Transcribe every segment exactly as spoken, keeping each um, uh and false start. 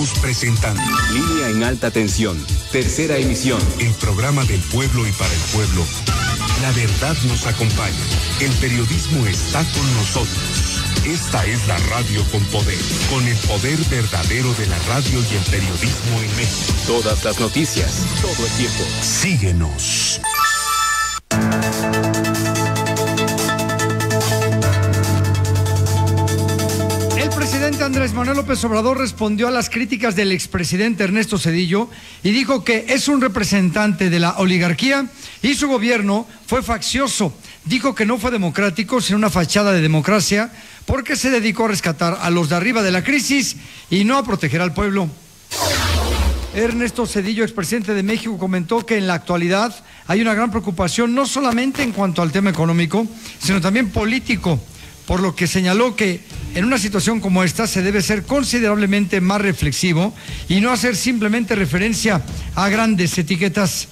Estamos presentando Línea en Alta Tensión, tercera emisión. El programa del pueblo y para el pueblo. La verdad nos acompaña. El periodismo está con nosotros. Esta es la radio con poder, con el poder verdadero de la radio y el periodismo en México. Todas las noticias, todo el tiempo. Síguenos. El presidente Andrés Manuel López Obrador respondió a las críticas del expresidente Ernesto Zedillo y dijo que es un representante de la oligarquía y su gobierno fue faccioso. Dijo que no fue democrático, sino una fachada de democracia, porque se dedicó a rescatar a los de arriba de la crisis y no a proteger al pueblo. Ernesto Zedillo, expresidente de México, comentó que en la actualidad hay una gran preocupación no solamente en cuanto al tema económico, sino también político, por lo que señaló que en una situación como esta se debe ser considerablemente más reflexivo y no hacer simplemente referencia a grandes etiquetas.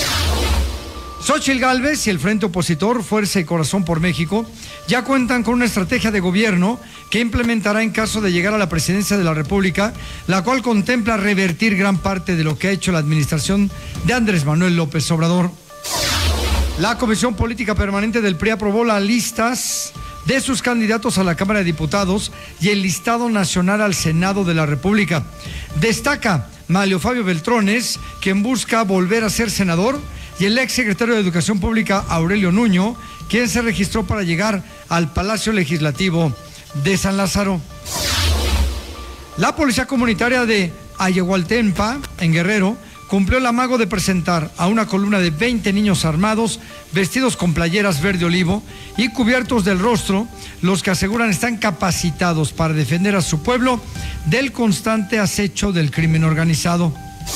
Xóchitl Gálvez y el Frente Opositor Fuerza y Corazón por México ya cuentan con una estrategia de gobierno que implementará en caso de llegar a la presidencia de la República, la cual contempla revertir gran parte de lo que ha hecho la administración de Andrés Manuel López Obrador. La Comisión Política Permanente del P R I aprobó las listas de sus candidatos a la Cámara de Diputados y el listado nacional al Senado de la República. Destaca Manlio Fabio Beltrones, quien busca volver a ser senador, y el ex secretario de Educación Pública Aurelio Nuño, quien se registró para llegar al Palacio Legislativo de San Lázaro. La Policía Comunitaria de Ayahualtempa, en Guerrero, cumplió el amago de presentar a una columna de veinte niños armados, vestidos con playeras verde olivo y cubiertos del rostro, los que aseguran están capacitados para defender a su pueblo del constante acecho del crimen organizado.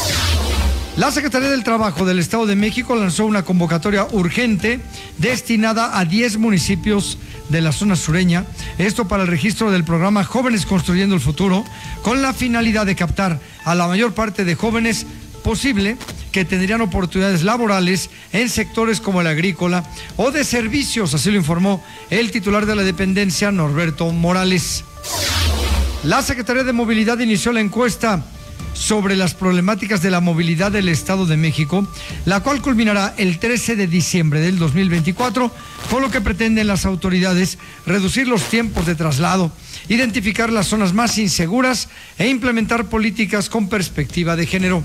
La Secretaría del Trabajo del Estado de México lanzó una convocatoria urgente destinada a diez municipios de la zona sureña, esto para el registro del programa Jóvenes Construyendo el Futuro, con la finalidad de captar a la mayor parte de jóvenes posible que tendrían oportunidades laborales en sectores como el agrícola o de servicios, así lo informó el titular de la dependencia, Norberto Morales. La Secretaría de Movilidad inició la encuesta sobre las problemáticas de la movilidad del Estado de México, la cual culminará el trece de diciembre del dos mil veinticuatro, con lo que pretenden las autoridades reducir los tiempos de traslado, identificar las zonas más inseguras e implementar políticas con perspectiva de género.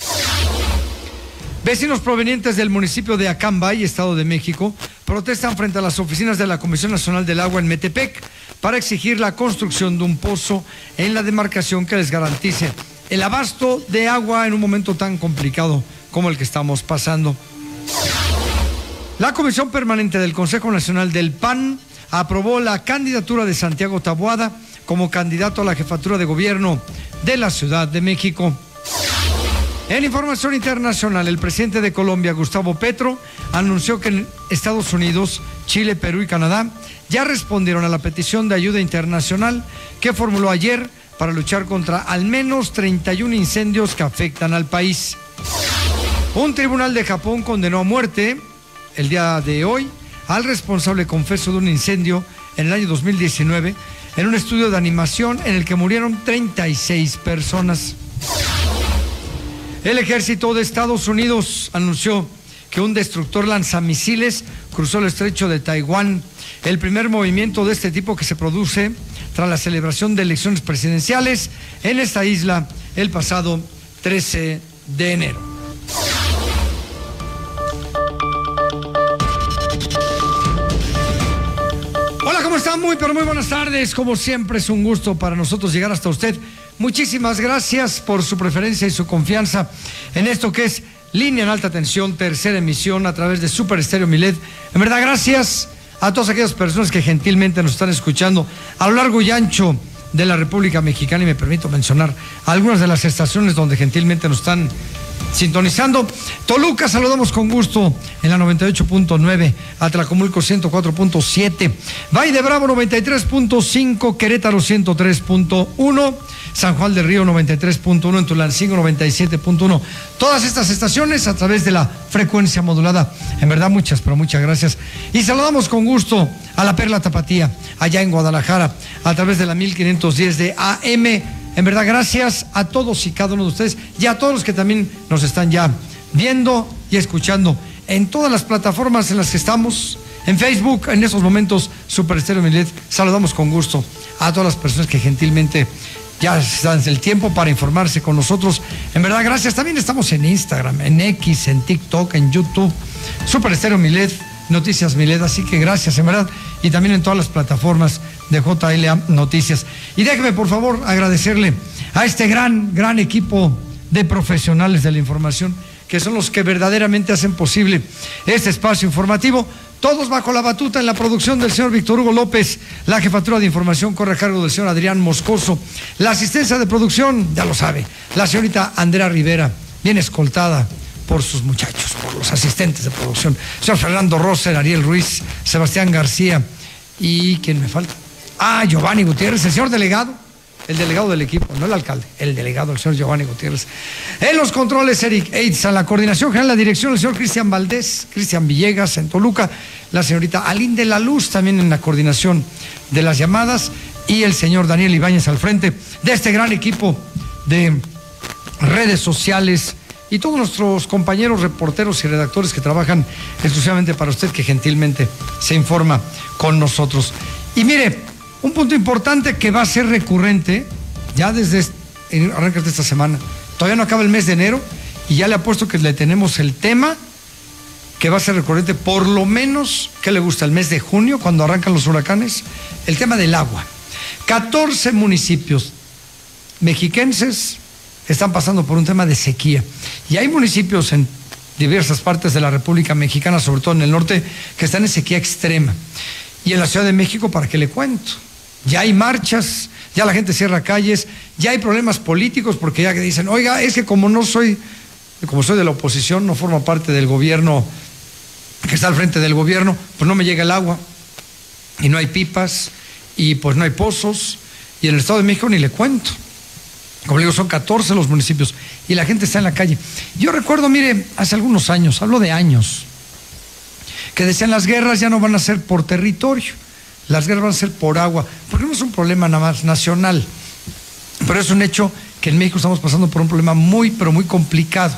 Vecinos provenientes del municipio de Acambay, Estado de México, protestan frente a las oficinas de la Comisión Nacional del Agua en Metepec para exigir la construcción de un pozo en la demarcación que les garantice el abasto de agua en un momento tan complicado como el que estamos pasando. La Comisión Permanente del Consejo Nacional del P A N aprobó la candidatura de Santiago Taboada como candidato a la jefatura de gobierno de la Ciudad de México. En información internacional, el presidente de Colombia, Gustavo Petro, anunció que en Estados Unidos, Chile, Perú y Canadá ya respondieron a la petición de ayuda internacional que formuló ayer para luchar contra al menos treinta y un incendios que afectan al país. Un tribunal de Japón condenó a muerte el día de hoy al responsable confeso de un incendio en el año dos mil diecinueve en un estudio de animación en el que murieron treinta y seis personas. El ejército de Estados Unidos anunció que un destructor lanzamisiles cruzó el estrecho de Taiwán, el primer movimiento de este tipo que se produce tras la celebración de elecciones presidenciales en esta isla el pasado trece de enero. Hola, ¿cómo están? Muy, pero muy buenas tardes. Como siempre, es un gusto para nosotros llegar hasta usted. Muchísimas gracias por su preferencia y su confianza en esto que es Línea en Alta Tensión, tercera emisión a través de Super Estéreo Milet. En verdad, gracias a todas aquellas personas que gentilmente nos están escuchando a lo largo y ancho de la República Mexicana, y me permito mencionar algunas de las estaciones donde gentilmente nos están sintonizando. Toluca, saludamos con gusto en la noventa y ocho punto nueve, Atlacomulco ciento cuatro punto siete, Valle de Bravo noventa y tres punto cinco, Querétaro ciento tres punto uno, San Juan del Río noventa y tres punto uno, en Tulancingo noventa y siete punto uno. Todas estas estaciones a través de la frecuencia modulada. En verdad, muchas, pero muchas gracias. Y saludamos con gusto a la Perla Tapatía, allá en Guadalajara, a través de la mil quinientos diez de A M, En verdad, gracias a todos y cada uno de ustedes y a todos los que también nos están ya viendo y escuchando en todas las plataformas en las que estamos. En Facebook, en esos momentos, Super Estéreo Milet. Saludamos con gusto a todas las personas que gentilmente ya se dan el tiempo para informarse con nosotros. En verdad, gracias. También estamos en Instagram, en X, en TikTok, en YouTube. Super Estéreo Milet, Noticias Milet. Así que gracias, en verdad. Y también en todas las plataformas de J L A Noticias. Y déjeme, por favor, agradecerle a este gran, gran equipo de profesionales de la información, que son los que verdaderamente hacen posible este espacio informativo. Todos bajo la batuta en la producción del señor Víctor Hugo López. La jefatura de información corre a cargo del señor Adrián Moscoso. La asistencia de producción, ya lo sabe, la señorita Andrea Rivera, bien escoltada por sus muchachos, por los asistentes de producción. Señor Fernando Roser, Ariel Ruiz, Sebastián García y ¿quién me falta? Ah, Giovanni Gutiérrez, el señor delegado. El delegado del equipo, no el alcalde, el delegado, el señor Giovanni Gutiérrez. En los controles, Eric Eitza, la coordinación general, la dirección, el señor Cristian Valdés, Cristian Villegas en Toluca, la señorita Aline de la Luz también en la coordinación de las llamadas y el señor Daniel Ibáñez al frente de este gran equipo de redes sociales y todos nuestros compañeros reporteros y redactores que trabajan exclusivamente para usted, que gentilmente se informa con nosotros. Y mire, un punto importante que va a ser recurrente ya desde arranca de esta semana. Todavía no acaba el mes de enero y ya le apuesto que le tenemos el tema que va a ser recurrente por lo menos, ¿qué le gusta? El mes de junio, cuando arrancan los huracanes, el tema del agua. catorce municipios mexiquenses están pasando por un tema de sequía y hay municipios en diversas partes de la República Mexicana, sobre todo en el norte, que están en sequía extrema. Y en la Ciudad de México, ¿para qué le cuento? Ya hay marchas, ya la gente cierra calles, ya hay problemas políticos porque ya que dicen, oiga, es que como no soy, como soy de la oposición, no formo parte del gobierno, que está al frente del gobierno, pues no me llega el agua, y no hay pipas, y pues no hay pozos, y en el Estado de México ni le cuento. Como le digo, son catorce los municipios, y la gente está en la calle. Yo recuerdo, mire, hace algunos años, hablo de años, que decían las guerras ya no van a ser por territorio, las guerras van a ser por agua, porque no es un problema nada más nacional, pero es un hecho que en México estamos pasando por un problema muy, pero muy complicado.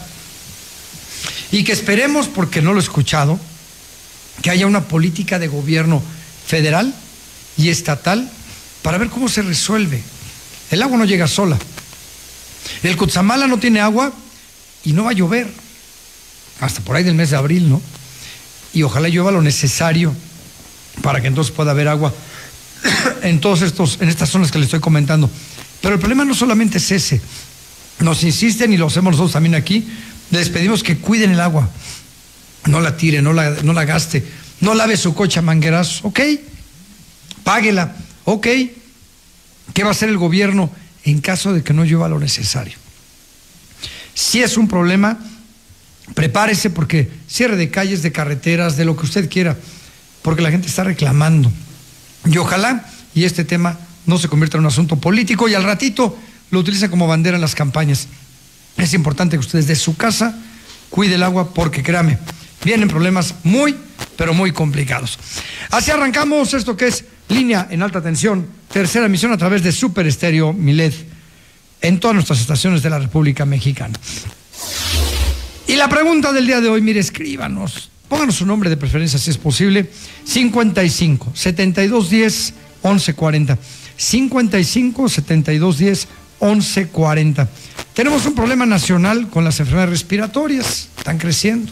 Y que esperemos, porque no lo he escuchado, que haya una política de gobierno federal y estatal para ver cómo se resuelve. El agua no llega sola. El Cutzamala no tiene agua y no va a llover hasta por ahí del mes de abril, ¿no? Y ojalá llueva lo necesario para que entonces pueda haber agua en todos estos, en estas zonas que le estoy comentando. Pero el problema no solamente es ese. Nos insisten y lo hacemos nosotros también aquí. Les pedimos que cuiden el agua. No la tire, no la, no la gaste. No lave su coche a manguerazos. Ok, páguela. Ok, ¿qué va a hacer el gobierno en caso de que no llueva lo necesario? Si es un problema, prepárese, porque cierre de calles, de carreteras, de lo que usted quiera, porque la gente está reclamando. Y ojalá y este tema no se convierta en un asunto político y al ratito lo utilicen como bandera en las campañas. Es importante que usted desde su casa cuide el agua, porque créame, vienen problemas muy, pero muy complicados. Así arrancamos esto que es Línea en Alta Tensión, tercera emisión a través de Super Estéreo Milet, en todas nuestras estaciones de la República Mexicana. Y la pregunta del día de hoy, mire, escríbanos, pónganos su nombre de preferencia si es posible, cincuenta y cinco, setenta y dos diez, once cuarenta, cincuenta y cinco, setenta y dos diez, once cuarenta. Tenemos un problema nacional con las enfermedades respiratorias, están creciendo,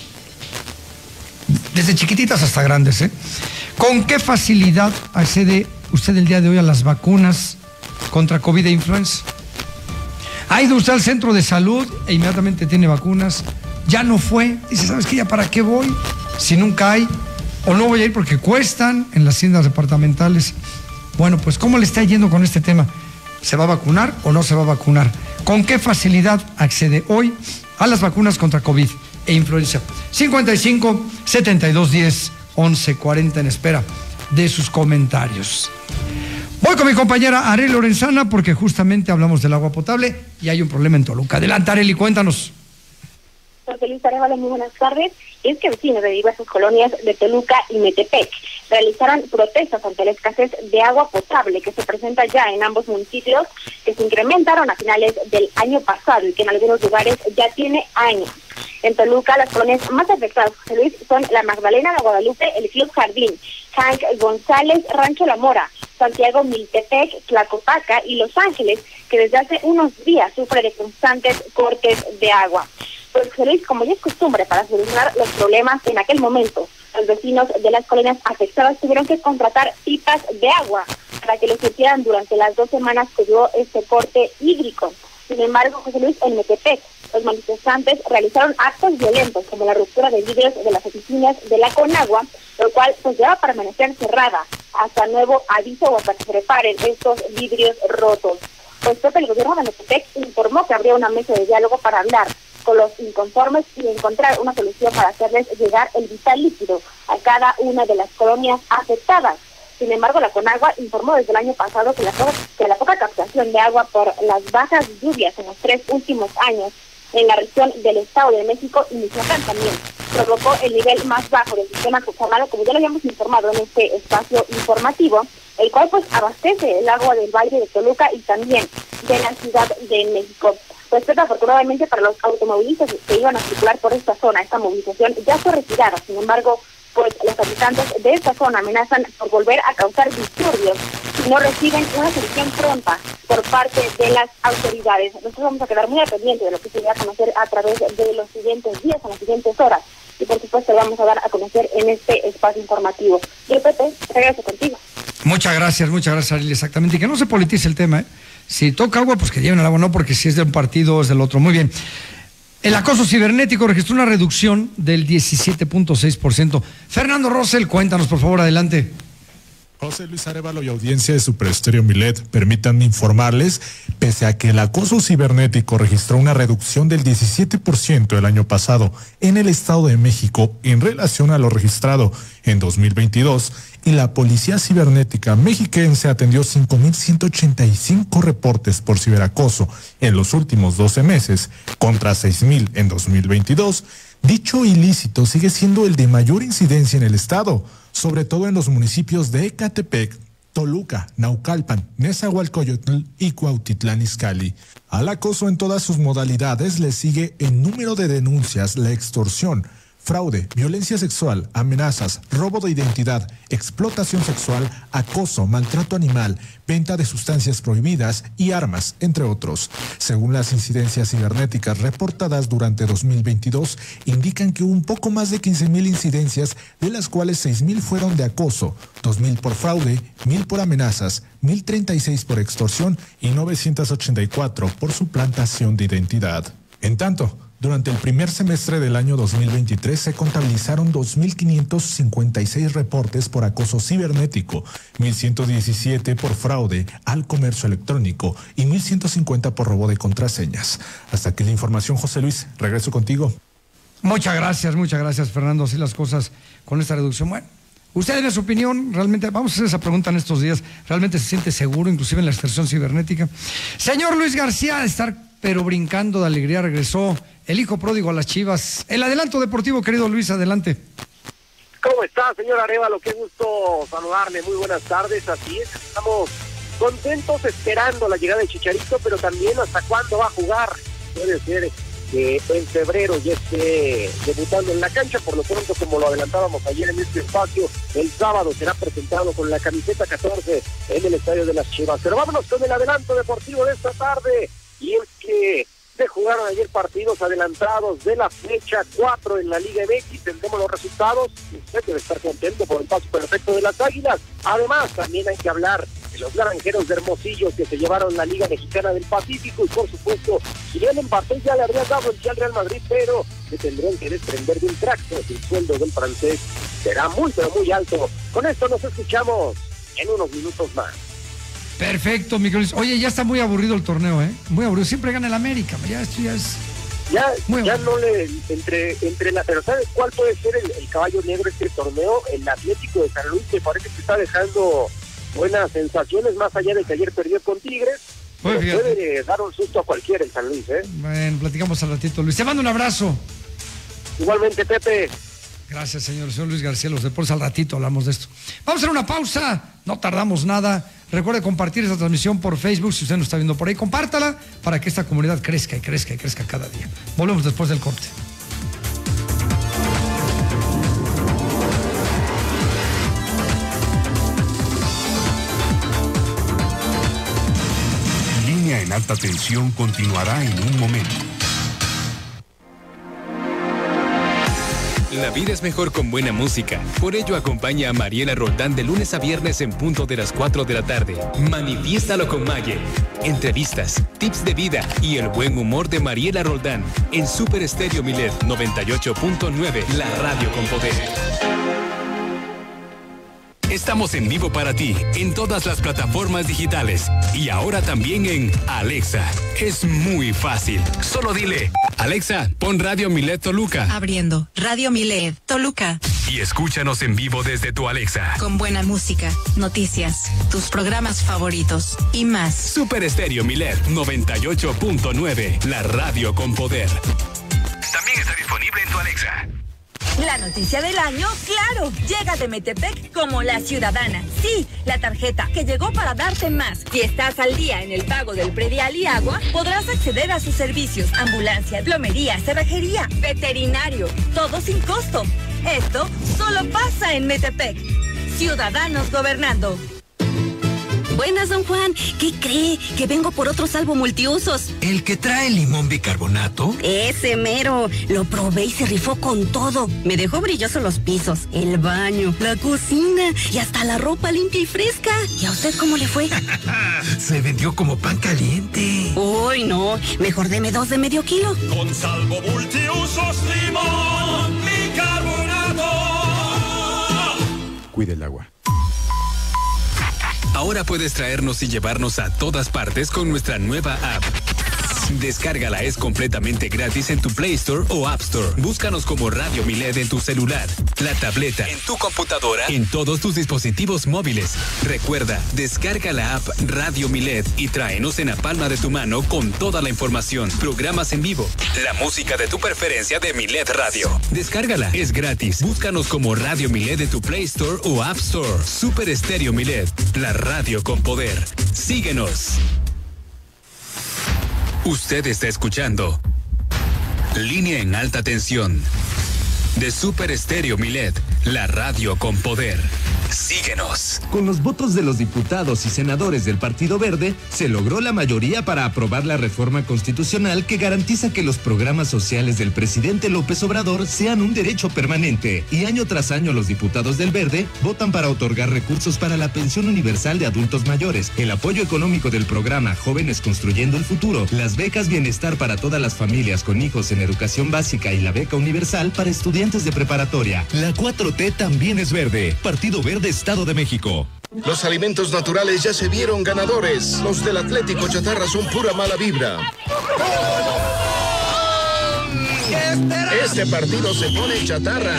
desde chiquititas hasta grandes, ¿eh? ¿Con qué facilidad accede usted el día de hoy a las vacunas contra COVID e influenza? ¿Ha ido usted al centro de salud e inmediatamente tiene vacunas? ¿Ya no fue? Dice, ¿sabes qué? ¿Ya para qué voy? Si nunca hay. ¿O no voy a ir porque cuestan en las tiendas departamentales? Bueno, pues ¿cómo le está yendo con este tema? ¿Se va a vacunar o no se va a vacunar? ¿Con qué facilidad accede hoy a las vacunas contra COVID e influenza? cincuenta y cinco, setenta y dos diez, once cuarenta en espera de sus comentarios. Voy con mi compañera Arely Lorenzana porque justamente hablamos del agua potable y hay un problema en Toluca. Adelante, Arely, cuéntanos. José Luis Arevalo, muy buenas tardes. Es que vecinos de diversas colonias de Toluca y Metepec realizaron protestas ante la escasez de agua potable que se presenta ya en ambos municipios, que se incrementaron a finales del año pasado y que en algunos lugares ya tiene años. En Toluca, las colonias más afectadas, José Luis, son la Magdalena de Guadalupe, el Club Jardín, Hank González, Rancho La Mora, Santiago Miltepec, Tlacopaca y Los Ángeles, que desde hace unos días sufre de constantes cortes de agua. Pues José Luis, como ya es costumbre para solucionar los problemas en aquel momento, los vecinos de las colonias afectadas tuvieron que contratar pipas de agua para que los surtieran durante las dos semanas que duró este corte hídrico. Sin embargo, José Luis, en Metepec, los manifestantes realizaron actos violentos como la ruptura de vidrios de las oficinas de la Conagua, lo cual pues lleva a permanecer cerrada hasta nuevo aviso o hasta que se reparen estos vidrios rotos. Pues Pepe, el gobierno de Metepec informó que habría una mesa de diálogo para hablar con los inconformes y encontrar una solución para hacerles llegar el vital líquido a cada una de las colonias afectadas. Sin embargo, la Conagua informó desde el año pasado que la, que la poca captación de agua por las bajas lluvias en los tres últimos años en la región del Estado de México y Michoacán también provocó el nivel más bajo del sistema Cuchamala, como ya lo habíamos informado en este espacio informativo, el cual pues abastece el agua del Valle de Toluca y también de la Ciudad de México. Pues afortunadamente para los automovilistas que iban a circular por esta zona, esta movilización ya fue retirada. Sin embargo, pues los habitantes de esta zona amenazan por volver a causar disturbios si no reciben una solución pronta por parte de las autoridades. Nosotros vamos a quedar muy al pendiente de lo que se va a conocer a través de los siguientes días, en las siguientes horas. Y por supuesto lo vamos a dar a conocer en este espacio informativo. Yo, Pepe, regreso contigo. Muchas gracias, muchas gracias, Ariel, exactamente. Y que no se politice el tema, ¿eh? Si toca agua, pues que lleven el agua, no porque si es de un partido o es del otro. Muy bien. El acoso cibernético registró una reducción del diecisiete punto seis por ciento. Fernando Rosell, cuéntanos, por favor, adelante. José Luis Arevalo y audiencia de Super Estéreo Milet, permítanme informarles, pese a que el acoso cibernético registró una reducción del diecisiete por ciento el año pasado en el Estado de México en relación a lo registrado en dos mil veintidós, y la Policía Cibernética Mexiquense atendió cinco mil ciento ochenta y cinco reportes por ciberacoso en los últimos doce meses, contra seis mil en dos mil veintidós, dicho ilícito sigue siendo el de mayor incidencia en el Estado, sobre todo en los municipios de Ecatepec, Toluca, Naucalpan, Nezahualcóyotl y Cuautitlán Izcalli. Al acoso en todas sus modalidades le sigue en número de denuncias la extorsión, fraude, violencia sexual, amenazas, robo de identidad, explotación sexual, acoso, maltrato animal, venta de sustancias prohibidas y armas, entre otros. Según las incidencias cibernéticas reportadas durante dos mil veintidós, indican que hubo un poco más de quince mil incidencias, de las cuales seis mil fueron de acoso, dos mil por fraude, mil por amenazas, mil treinta y seis por extorsión y novecientos ochenta y cuatro por suplantación de identidad. En tanto, durante el primer semestre del año dos mil veintitrés se contabilizaron dos mil quinientos cincuenta y seis reportes por acoso cibernético, mil ciento diecisiete por fraude al comercio electrónico y mil ciento cincuenta por robo de contraseñas. Hasta aquí la información, José Luis. Regreso contigo. Muchas gracias, muchas gracias, Fernando. Así las cosas con esta reducción. Bueno, usted en su opinión, realmente, vamos a hacer esa pregunta en estos días, ¿realmente se siente seguro, inclusive en la extorsión cibernética? Señor Luis García, de estar pero brincando de alegría, regresó el hijo pródigo a las Chivas. El adelanto deportivo, querido Luis, adelante. ¿Cómo está, señor Arevalo? Qué gusto saludarle, muy buenas tardes. Así es, estamos contentos esperando la llegada de Chicharito, pero también hasta cuándo va a jugar. Puede ser que en febrero ya esté debutando en la cancha. Por lo pronto, como lo adelantábamos ayer en este espacio, el sábado será presentado con la camiseta catorce en el estadio de las Chivas. Pero vámonos con el adelanto deportivo de esta tarde. Y es que se jugaron ayer partidos adelantados de la fecha cuatro en la Liga M X. Tendremos los resultados y usted debe estar contento por el paso perfecto de las Águilas. Además, también hay que hablar de los Naranjeros de Hermosillo que se llevaron la Liga Mexicana del Pacífico. Y por supuesto, Kylian Mbappé ya le habría dado el al Real Madrid, pero se tendrán que desprender de un tracto. El sueldo del francés será muy, pero muy alto. Con esto nos escuchamos en unos minutos más. Perfecto, Miguel Luis. Oye, ya está muy aburrido el torneo, ¿eh? Muy aburrido. Siempre gana el América. Ya esto ya es... Ya, ya no le... Entre, entre la... Pero ¿sabes cuál puede ser el, el caballo negro este torneo? El Atlético de San Luis, que parece que está dejando buenas sensaciones, más allá de que ayer perdió con Tigres. Pues puede dar un susto a cualquiera en San Luis, ¿eh? Bueno, platicamos al ratito, Luis. Te mando un abrazo. Igualmente, Pepe. Gracias, señor. Señor Luis García, los deportes, al ratito hablamos de esto. Vamos a hacer una pausa, no tardamos nada. Recuerde compartir esta transmisión por Facebook, si usted nos está viendo por ahí, compártala para que esta comunidad crezca y crezca y crezca cada día. Volvemos después del corte. Línea en alta tensión continuará en un momento. La vida es mejor con buena música. Por ello, acompaña a Mariela Roldán de lunes a viernes en punto de las cuatro de la tarde. Manifiéstalo con Maye. Entrevistas, tips de vida y el buen humor de Mariela Roldán en Super Estéreo Milet noventa y ocho punto nueve, la radio con poder. Estamos en vivo para ti en todas las plataformas digitales y ahora también en Alexa. Es muy fácil. Solo dile, Alexa, pon Radio Milet Toluca. Abriendo Radio Milet Toluca. Y escúchanos en vivo desde tu Alexa. Con buena música, noticias, tus programas favoritos y más. Super Estéreo Milet noventa y ocho punto nueve, la radio con poder. También está disponible en tu Alexa. La noticia del año, claro, llega de Metepec como la ciudadana. Sí, la tarjeta que llegó para darte más. Si estás al día en el pago del predial y agua, podrás acceder a sus servicios: ambulancia, plomería, cerrajería, veterinario, todo sin costo. Esto solo pasa en Metepec. Ciudadanos gobernando. Buenas, don Juan. ¿Qué cree? Que vengo por otro salvo multiusos. ¿El que trae limón bicarbonato? Ese mero. Lo probé y se rifó con todo. Me dejó brillosos los pisos, el baño, la cocina y hasta la ropa limpia y fresca. ¿Y a usted cómo le fue? Se vendió como pan caliente. Uy, no. Mejor deme dos de medio kilo. Con salvo multiusos limón bicarbonato. Cuide el agua. Ahora puedes traernos y llevarnos a todas partes con nuestra nueva app. Descárgala, es completamente gratis en tu Play Store o App Store. Búscanos como Radio Milet en tu celular, la tableta, en tu computadora, en todos tus dispositivos móviles. Recuerda, descarga la app Radio Milet y tráenos en la palma de tu mano con toda la información, programas en vivo, la música de tu preferencia de Milet Radio. Descárgala, es gratis. Búscanos como Radio Milet en tu Play Store o App Store. Super Estéreo Milet, la radio con poder. Síguenos. Usted está escuchando Línea en alta tensión de Super Estéreo Milet, la radio con poder. Síguenos. Con los votos de los diputados y senadores del Partido Verde, se logró la mayoría para aprobar la reforma constitucional que garantiza que los programas sociales del presidente López Obrador sean un derecho permanente. Y año tras año los diputados del Verde votan para otorgar recursos para la pensión universal de adultos mayores, el apoyo económico del programa Jóvenes Construyendo el Futuro, las becas bienestar para todas las familias con hijos en educación básica y la beca universal para estudiantes de preparatoria. La cuatro T también es verde. Partido Verde, Estado de México. Los alimentos naturales ya se vieron ganadores. Los del Atlético Chatarra son pura mala vibra. Este partido se pone chatarra.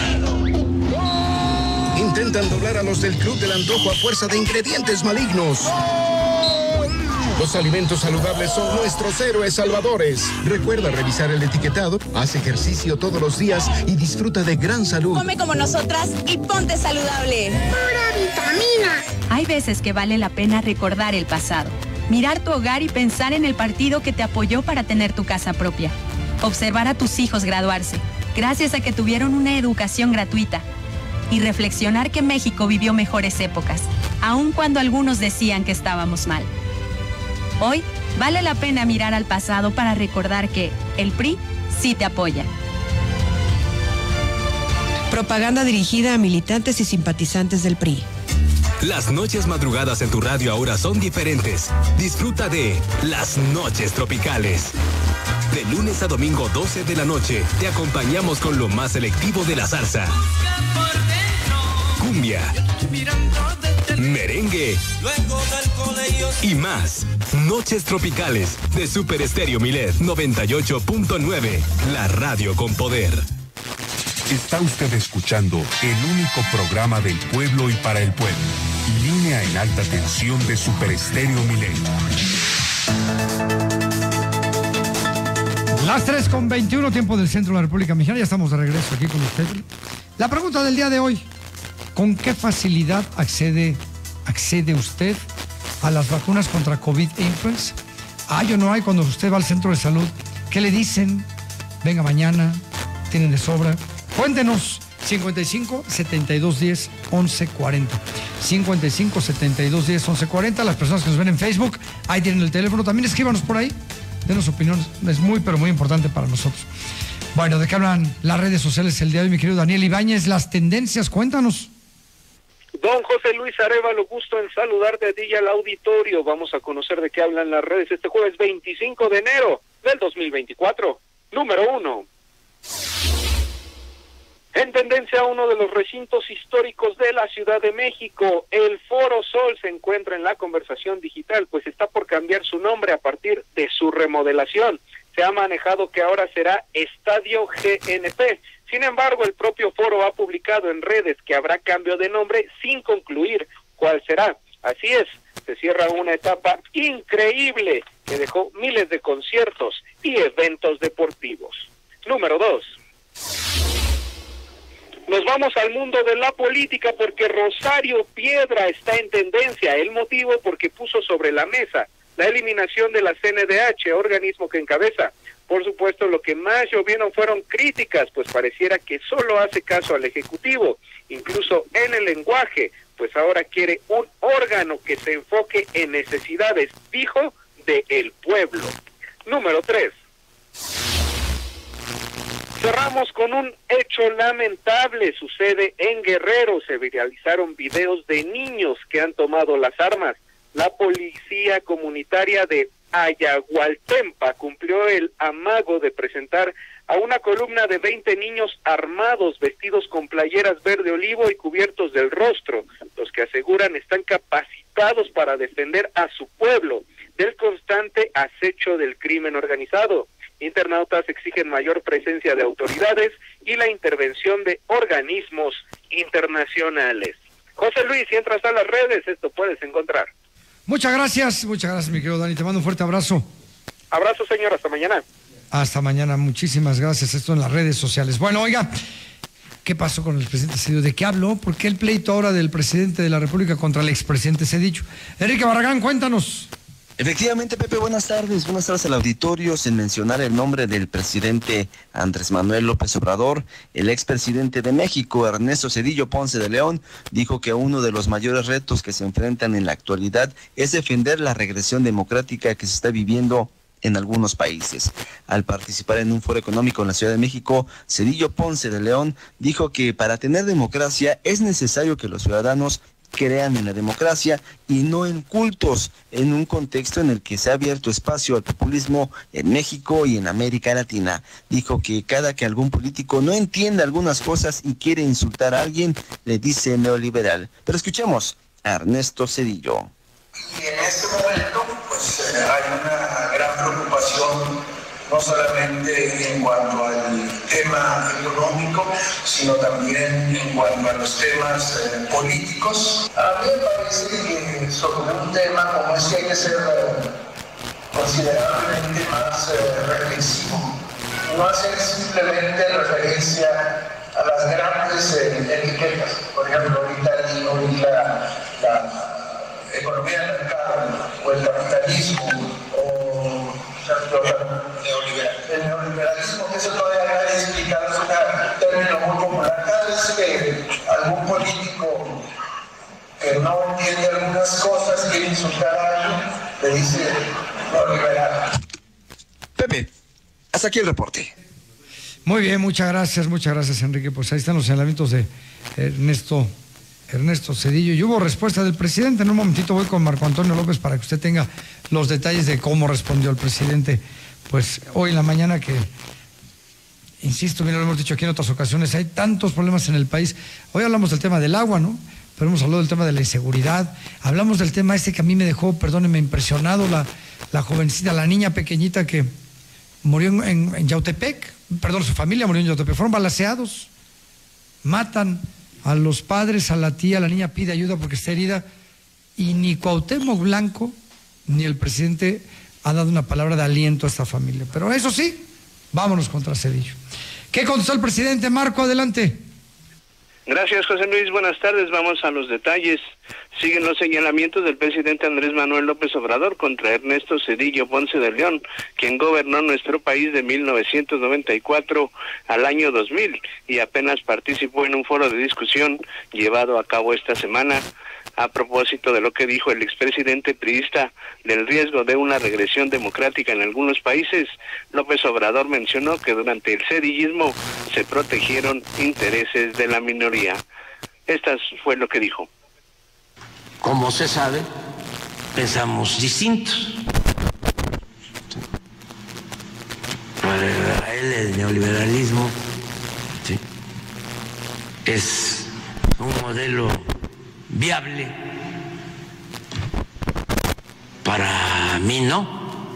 Intentan doblar a los del Club del Antojo a fuerza de ingredientes malignos. Los alimentos saludables son nuestros héroes salvadores. Recuerda revisar el etiquetado, haz ejercicio todos los días y disfruta de gran salud. Come como nosotras y ponte saludable. ¡Pura vitamina! Hay veces que vale la pena recordar el pasado, mirar tu hogar y pensar en el partido que te apoyó para tener tu casa propia. Observar a tus hijos graduarse, gracias a que tuvieron una educación gratuita. Y reflexionar que México vivió mejores épocas, aun cuando algunos decían que estábamos mal. Hoy vale la pena mirar al pasado para recordar que el P R I sí te apoya. Propaganda dirigida a militantes y simpatizantes del P R I. Las noches madrugadas en tu radio ahora son diferentes. Disfruta de Las Noches Tropicales. De lunes a domingo doce de la noche, te acompañamos con lo más selectivo de la salsa. Cumbia, merengue y más. Noches Tropicales de Super Estéreo Milet noventa y ocho punto nueve, la radio con poder. Está usted escuchando el único programa del pueblo y para el pueblo. Línea en alta tensión de Super Estéreo Milet. Las tres con veintiuno, tiempo del centro de la República Mexicana. Ya estamos de regreso aquí con usted. La pregunta del día de hoy: ¿con qué facilidad accede, accede usted a las vacunas contra COVID e influenza? ¿Hay o no hay cuando usted va al centro de salud? ¿Qué le dicen? Venga mañana, tienen de sobra. Cuéntenos. cincuenta y cinco, setenta y dos, diez, once, cuarenta. cincuenta y cinco, setenta y dos, diez, once, cuarenta. Las personas que nos ven en Facebook, ahí tienen el teléfono. También escríbanos por ahí. Denos opiniones. Es muy, pero muy importante para nosotros. Bueno, ¿de qué hablan las redes sociales el día de hoy, mi querido Daniel Ibáñez? Las tendencias, cuéntanos. Don José Luis Arévalo, gusto en saludarte a ti y al auditorio. Vamos a conocer de qué hablan las redes este jueves veinticinco de enero del dos mil veinticuatro. Número uno. En tendencia a uno de los recintos históricos de la Ciudad de México, el Foro Sol se encuentra en la conversación digital, pues está por cambiar su nombre a partir de su remodelación. Se ha manejado que ahora será Estadio G N P. Sin embargo, el propio foro ha publicado en redes que habrá cambio de nombre sin concluir cuál será. Así es, se cierra una etapa increíble que dejó miles de conciertos y eventos deportivos. Número dos. Nos vamos al mundo de la política porque Rosario Piedra está en tendencia. El motivo porque puso sobre la mesa la eliminación de la C N D H, organismo que encabeza. Por supuesto, lo que más llovieron fueron críticas, pues pareciera que solo hace caso al Ejecutivo, incluso en el lenguaje, pues ahora quiere un órgano que se enfoque en necesidades, dijo, del pueblo. Número tres. Cerramos con un hecho lamentable, sucede en Guerrero. Se viralizaron videos de niños que han tomado las armas. La policía comunitaria de Ayagualtempa cumplió el amago de presentar a una columna de veinte niños armados, vestidos con playeras verde olivo y cubiertos del rostro, los que aseguran están capacitados para defender a su pueblo del constante acecho del crimen organizado. Internautas exigen mayor presencia de autoridades y la intervención de organismos internacionales. José Luis, si entras a las redes, esto puedes encontrar. Muchas gracias, muchas gracias, mi querido Dani. Te mando un fuerte abrazo. Abrazo, señor, hasta mañana. Hasta mañana, muchísimas gracias. Esto en las redes sociales. Bueno, oiga, ¿qué pasó con el presidente Cedillo? ¿De qué habló? ¿Por qué el pleito ahora del presidente de la República contra el expresidente Cedillo? Enrique Barragán, cuéntanos. Efectivamente, Pepe, buenas tardes, buenas tardes al auditorio. Sin mencionar el nombre del presidente Andrés Manuel López Obrador, el expresidente de México, Ernesto Zedillo Ponce de León, dijo que uno de los mayores retos que se enfrentan en la actualidad es defender la regresión democrática que se está viviendo en algunos países. Al participar en un foro económico en la Ciudad de México, Zedillo Ponce de León dijo que para tener democracia es necesario que los ciudadanos crean en la democracia y no en cultos, en un contexto en el que se ha abierto espacio al populismo en México y en América Latina. Dijo que cada que algún político no entiende algunas cosas y quiere insultar a alguien, le dice neoliberal. Pero escuchemos a Ernesto Zedillo. Y en este momento, pues eh, hay una gran preocupación, no solamente en cuanto al tema económico, sino también en cuanto a los temas eh, políticos. A mí me parece que sobre un tema como este hay que ser eh, considerablemente más eh, reflexivo. No hacer simplemente referencia a las grandes eh, etiquetas. Por ejemplo, ahorita digo la, la economía del mercado o el capitalismo o neoliberal. El neoliberalismo, que eso todavía hay que explicar, es un término muy popular. Cada vez que algún político que no entiende algunas cosas quiere insultar a alguien, le dice neoliberal. Pepe, hasta aquí el reporte. Muy bien, muchas gracias, muchas gracias, Enrique. Pues ahí están los señalamientos de Ernesto Ernesto Zedillo. Y hubo respuesta del presidente. En un momentito voy con Marco Antonio López para que usted tenga los detalles de cómo respondió el presidente. Pues hoy en la mañana que, insisto, bien lo hemos dicho aquí en otras ocasiones, hay tantos problemas en el país. Hoy hablamos del tema del agua, ¿no? Pero hemos hablado del tema de la inseguridad. Hablamos del tema este que a mí me dejó, perdónenme, impresionado, la, la jovencita, la niña pequeñita que murió en, en, en Yautepec. Perdón, su familia murió en Yautepec. Fueron balaceados. Matan a los padres, a la tía, la niña pide ayuda porque está herida, y ni Cuauhtémoc Blanco ni el presidente ha dado una palabra de aliento a esta familia. Pero eso sí, Vámonos contra Cedillo. ¿Qué contestó el presidente? Marco, adelante. Gracias, José Luis. Buenas tardes. Vamos a los detalles. Siguen los señalamientos del presidente Andrés Manuel López Obrador contra Ernesto Zedillo Ponce de León, quien gobernó nuestro país de mil novecientos noventa y cuatro al año dos mil y apenas participó en un foro de discusión llevado a cabo esta semana. A propósito de lo que dijo el expresidente priista del riesgo de una regresión democrática en algunos países, López Obrador mencionó que durante el cedillismo se protegieron intereses de la minoría. Esto fue lo que dijo. Como se sabe, pensamos distintos. Para él el neoliberalismo, ¿sí?, es un modelo viable. Para mí no.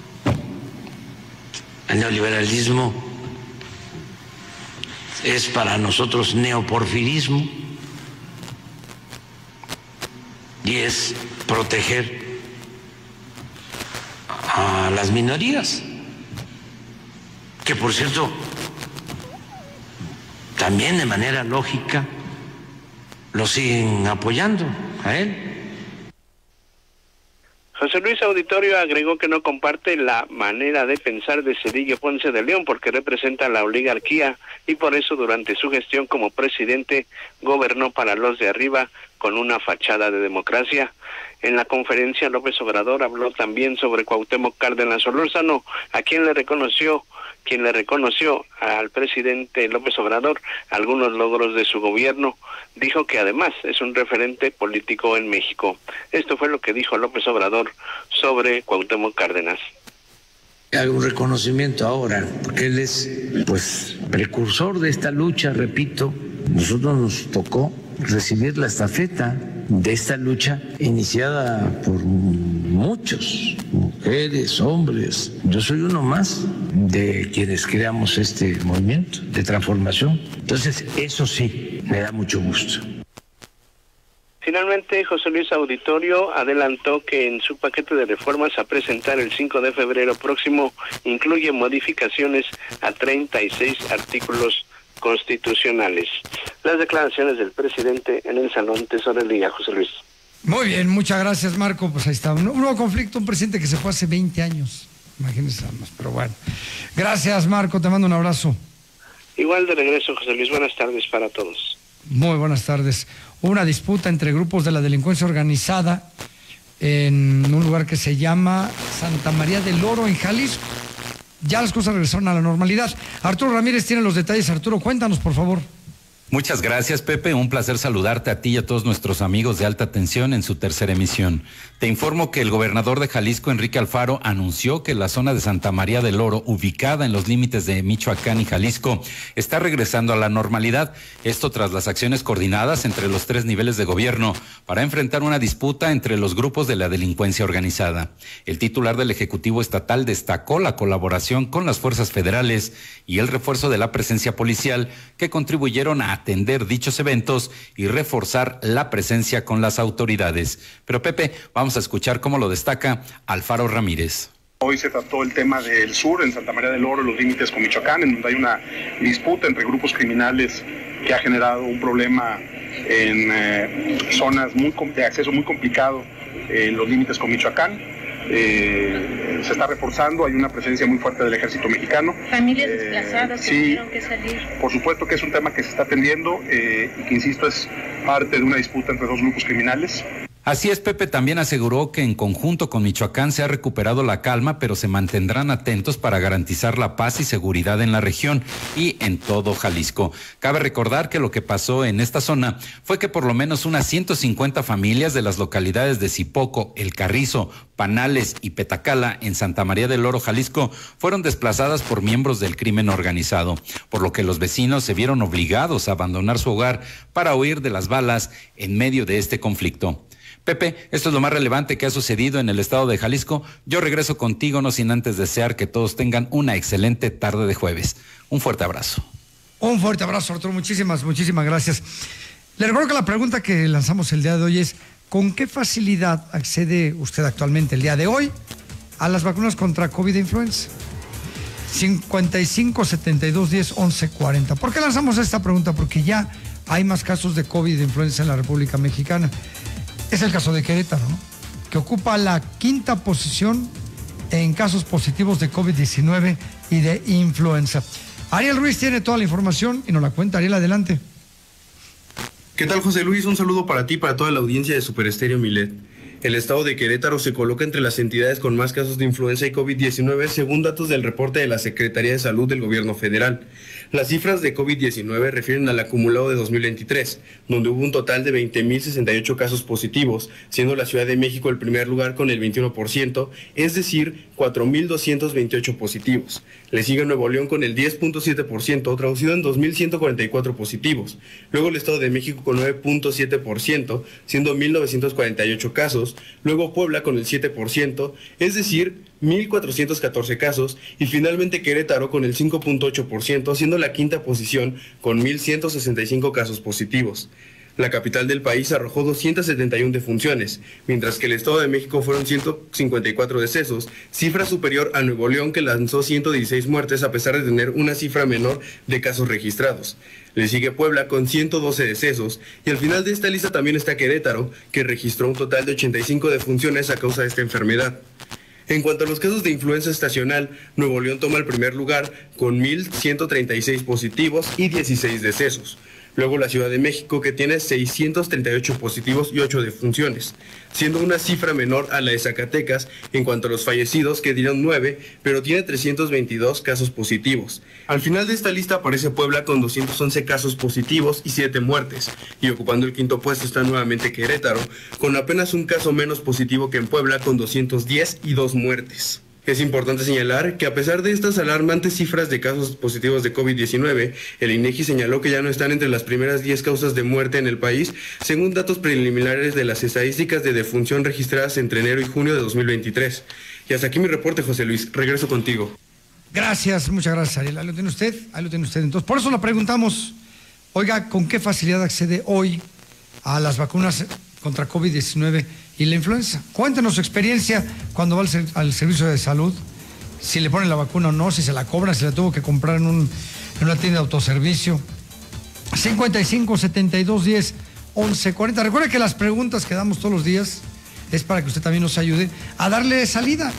El neoliberalismo es para nosotros neoporfirismo y es proteger a las minorías, que por cierto también de manera lógica lo siguen apoyando a él. José Luis Auditorio agregó que no comparte la manera de pensar de Zedillo Ponce de León porque representa la oligarquía y por eso durante su gestión como presidente gobernó para los de arriba con una fachada de democracia. En la conferencia López Obrador habló también sobre Cuauhtémoc Cárdenas Solórzano, a quien le reconoció quien le reconoció al presidente López Obrador algunos logros de su gobierno. Dijo que además es un referente político en México. Esto fue lo que dijo López Obrador sobre Cuauhtémoc Cárdenas. Hay un reconocimiento ahora, porque él es, pues, precursor de esta lucha, repito. Nosotros nos tocó recibir la estafeta de esta lucha iniciada por muchos, mujeres, hombres. Yo soy uno más de quienes creamos este movimiento de transformación. Entonces, eso sí, me da mucho gusto. Finalmente, José Luis Auditorio adelantó que en su paquete de reformas a presentar el cinco de febrero próximo incluye modificaciones a treinta y seis artículos constitucionales. Las declaraciones del presidente en el Salón Tesorería, José Luis. Muy bien, muchas gracias, Marco. Pues ahí está, un nuevo conflicto, un presidente que se fue hace veinte años. Imagínense nada más, pero bueno. Gracias, Marco, te mando un abrazo. Igual de regreso, José Luis. Buenas tardes para todos. Muy buenas tardes. Una disputa entre grupos de la delincuencia organizada en un lugar que se llama Santa María del Oro, en Jalisco. Ya las cosas regresaron a la normalidad. Arturo Ramírez tiene los detalles. Arturo, cuéntanos, por favor. Muchas gracias, Pepe. Un placer saludarte a ti y a todos nuestros amigos de Alta Tensión en su tercera emisión. Te informo que el gobernador de Jalisco, Enrique Alfaro, anunció que la zona de Santa María del Oro, ubicada en los límites de Michoacán y Jalisco, está regresando a la normalidad. Esto tras las acciones coordinadas entre los tres niveles de gobierno para enfrentar una disputa entre los grupos de la delincuencia organizada. El titular del Ejecutivo Estatal destacó la colaboración con las fuerzas federales y el refuerzo de la presencia policial que contribuyeron a atender dichos eventos y reforzar la presencia con las autoridades. Pero Pepe, vamos a escuchar cómo lo destaca Alfaro Ramírez. Hoy se trató el tema del sur, en Santa María del Oro, los límites con Michoacán, en donde hay una disputa entre grupos criminales que ha generado un problema en eh, zonas muy, de acceso muy complicado en los límites con Michoacán. Eh, se está reforzando, hay una presencia muy fuerte del ejército mexicano. Familias eh, desplazadas que sí, tuvieron que salir. Por supuesto que es un tema que se está atendiendo eh, y que, insisto, es parte de una disputa entre dos grupos criminales. Así es, Pepe también aseguró que en conjunto con Michoacán se ha recuperado la calma, pero se mantendrán atentos para garantizar la paz y seguridad en la región y en todo Jalisco. Cabe recordar que lo que pasó en esta zona fue que por lo menos unas ciento cincuenta familias de las localidades de Zipoco, El Carrizo, Panales y Petacala en Santa María del Oro, Jalisco, fueron desplazadas por miembros del crimen organizado, por lo que los vecinos se vieron obligados a abandonar su hogar para huir de las balas en medio de este conflicto. Pepe, esto es lo más relevante que ha sucedido en el estado de Jalisco. Yo regreso contigo, no sin antes desear que todos tengan una excelente tarde de jueves. Un fuerte abrazo. Un fuerte abrazo, Arturo. Muchísimas, muchísimas gracias. Le recuerdo que la pregunta que lanzamos el día de hoy es: ¿con qué facilidad accede usted actualmente el día de hoy a las vacunas contra COVID e influenza? cincuenta y cinco, setenta y dos, diez, once, cuarenta. ¿Por qué lanzamos esta pregunta? Porque ya hay más casos de COVID de influenza en la República Mexicana. Es el caso de Querétaro, ¿no? Que ocupa la quinta posición en casos positivos de COVID diecinueve y de influenza. Ariel Ruiz tiene toda la información y nos la cuenta. Ariel, adelante. ¿Qué tal, José Luis? Un saludo para ti y para toda la audiencia de Super Estéreo Milet. El estado de Querétaro se coloca entre las entidades con más casos de influenza y COVID diecinueve según datos del reporte de la Secretaría de Salud del Gobierno Federal. Las cifras de COVID diecinueve refieren al acumulado de dos mil veintitrés, donde hubo un total de veinte mil sesenta y ocho casos positivos, siendo la Ciudad de México el primer lugar con el veintiuno por ciento, es decir, cuatro mil doscientos veintiocho positivos. Le sigue Nuevo León con el diez punto siete por ciento, traducido en dos mil ciento cuarenta y cuatro positivos. Luego el Estado de México con nueve punto siete por ciento, siendo mil novecientos cuarenta y ocho casos. Luego Puebla con el siete por ciento, es decir, mil cuatrocientos catorce casos, y finalmente Querétaro con el cinco punto ocho por ciento, siendo la quinta posición con mil ciento sesenta y cinco casos positivos. La capital del país arrojó doscientas setenta y una defunciones, mientras que el Estado de México fueron ciento cincuenta y cuatro decesos, cifra superior a Nuevo León, que lanzó ciento dieciséis muertes a pesar de tener una cifra menor de casos registrados. Le sigue Puebla con ciento doce decesos, y al final de esta lista también está Querétaro, que registró un total de ochenta y cinco defunciones a causa de esta enfermedad. En cuanto a los casos de influenza estacional, Nuevo León toma el primer lugar con mil ciento treinta y seis positivos y dieciséis decesos. Luego la Ciudad de México, que tiene seiscientos treinta y ocho positivos y ocho defunciones, siendo una cifra menor a la de Zacatecas en cuanto a los fallecidos, que dieron nueve, pero tiene trescientos veintidós casos positivos. Al final de esta lista aparece Puebla con doscientos once casos positivos y siete muertes, y ocupando el quinto puesto está nuevamente Querétaro, con apenas un caso menos positivo que en Puebla, con doscientos diez y dos muertes. Es importante señalar que a pesar de estas alarmantes cifras de casos positivos de COVID diecinueve, el INEGI señaló que ya no están entre las primeras diez causas de muerte en el país, según datos preliminares de las estadísticas de defunción registradas entre enero y junio de dos mil veintitrés. Y hasta aquí mi reporte, José Luis. Regreso contigo. Gracias, muchas gracias, Ariel. Ahí lo tiene usted, ahí lo tiene usted. Entonces, por eso le preguntamos, oiga, ¿con qué facilidad accede hoy a las vacunas contra COVID diecinueve y la influenza? Cuéntenos su experiencia cuando va al, ser, al servicio de salud, si le ponen la vacuna o no, si se la cobran, si la tuvo que comprar en, un, en una tienda de autoservicio. cincuenta y cinco, setenta y dos, diez, once, cuarenta. Recuerde que las preguntas que damos todos los días es para que usted también nos ayude a darle salida.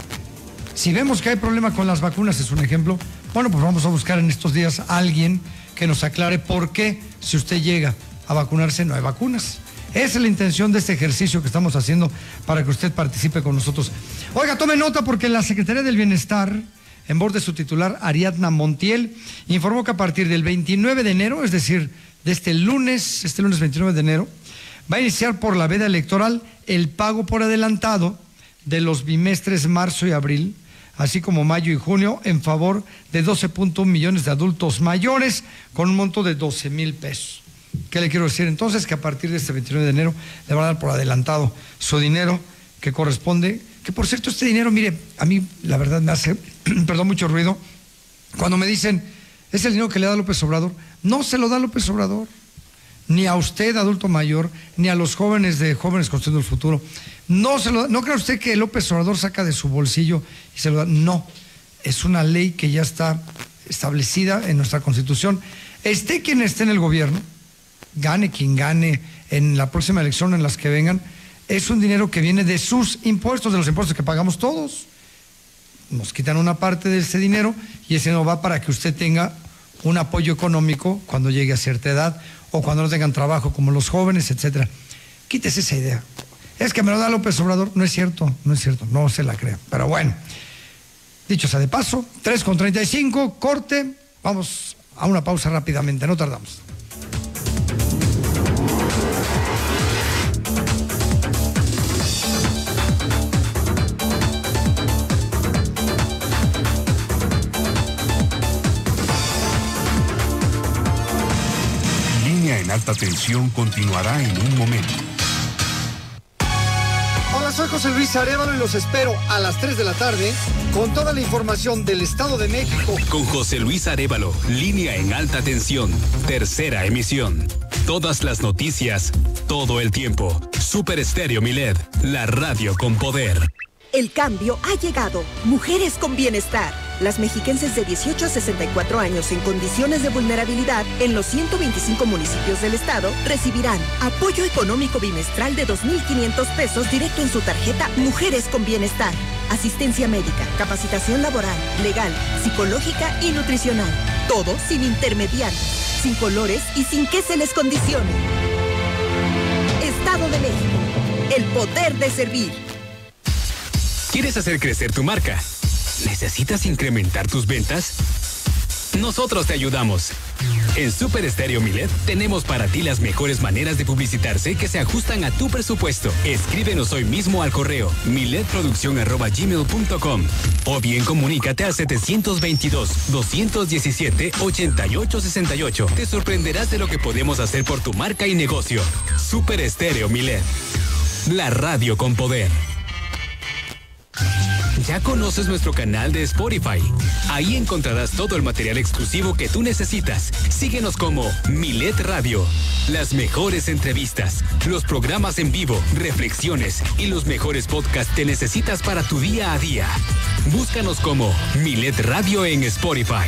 Si vemos que hay problema con las vacunas, es un ejemplo, bueno, pues vamos a buscar en estos días a alguien que nos aclare por qué, si usted llega a vacunarse, no hay vacunas. Esa es la intención de este ejercicio que estamos haciendo para que usted participe con nosotros. Oiga, tome nota porque la Secretaría del Bienestar, en voz de su titular, Ariadna Montiel, informó que a partir del veintinueve de enero, es decir, de este lunes, este lunes veintinueve de enero, va a iniciar por la veda electoral el pago por adelantado de los bimestres marzo y abril, así como mayo y junio, en favor de doce punto uno millones de adultos mayores con un monto de doce mil pesos. ¿Qué le quiero decir? Entonces, que a partir de este veintinueve de enero le van a dar por adelantado su dinero que corresponde, que por cierto este dinero, mire, a mí la verdad me hace, perdón, mucho ruido, cuando me dicen, es el dinero que le da López Obrador. No se lo da López Obrador, ni a usted, adulto mayor, ni a los jóvenes de Jóvenes Construyendo el Futuro. No se lo da. No crea usted que López Obrador saca de su bolsillo y se lo da. No, es una ley que ya está establecida en nuestra Constitución. Esté quien esté en el gobierno, gane quien gane en la próxima elección, en las que vengan, es un dinero que viene de sus impuestos, de los impuestos que pagamos todos. Nos quitan una parte de ese dinero y ese no va para que usted tenga un apoyo económico cuando llegue a cierta edad o cuando no tengan trabajo, como los jóvenes, etcétera. Quítese esa idea. Es que me lo da López Obrador. No es cierto, no es cierto, no se la crea. Pero bueno, dicho sea de paso, tres con treinta y cinco, corte, vamos a una pausa rápidamente, no tardamos. En alta tensión continuará en un momento. Hola, soy José Luis Arévalo y los espero a las tres de la tarde con toda la información del Estado de México. Con José Luis Arévalo, línea en alta tensión, tercera emisión. Todas las noticias, todo el tiempo. Super Estéreo Milet, la radio con poder. El cambio ha llegado. Mujeres con Bienestar. Las mexiquenses de dieciocho a sesenta y cuatro años en condiciones de vulnerabilidad en los ciento veinticinco municipios del estado recibirán apoyo económico bimestral de dos mil quinientos pesos directo en su tarjeta Mujeres con Bienestar. Asistencia médica, capacitación laboral, legal, psicológica y nutricional. Todo sin intermediarios, sin colores y sin que se les condicione. Estado de México. El poder de servir. ¿Quieres hacer crecer tu marca? ¿Necesitas incrementar tus ventas? Nosotros te ayudamos. En Super Estéreo Milet tenemos para ti las mejores maneras de publicitarse que se ajustan a tu presupuesto. Escríbenos hoy mismo al correo miletproducción arroba gmail punto com o bien comunícate al setecientos veintidós, doscientos diecisiete, ochenta y ocho sesenta y ocho. Te sorprenderás de lo que podemos hacer por tu marca y negocio. Super Estéreo Milet, la radio con poder. ¿Ya conoces nuestro canal de Spotify? Ahí encontrarás todo el material exclusivo que tú necesitas. Síguenos como Milet Radio. Las mejores entrevistas, los programas en vivo, reflexiones y los mejores podcasts que necesitas para tu día a día. Búscanos como Milet Radio en Spotify.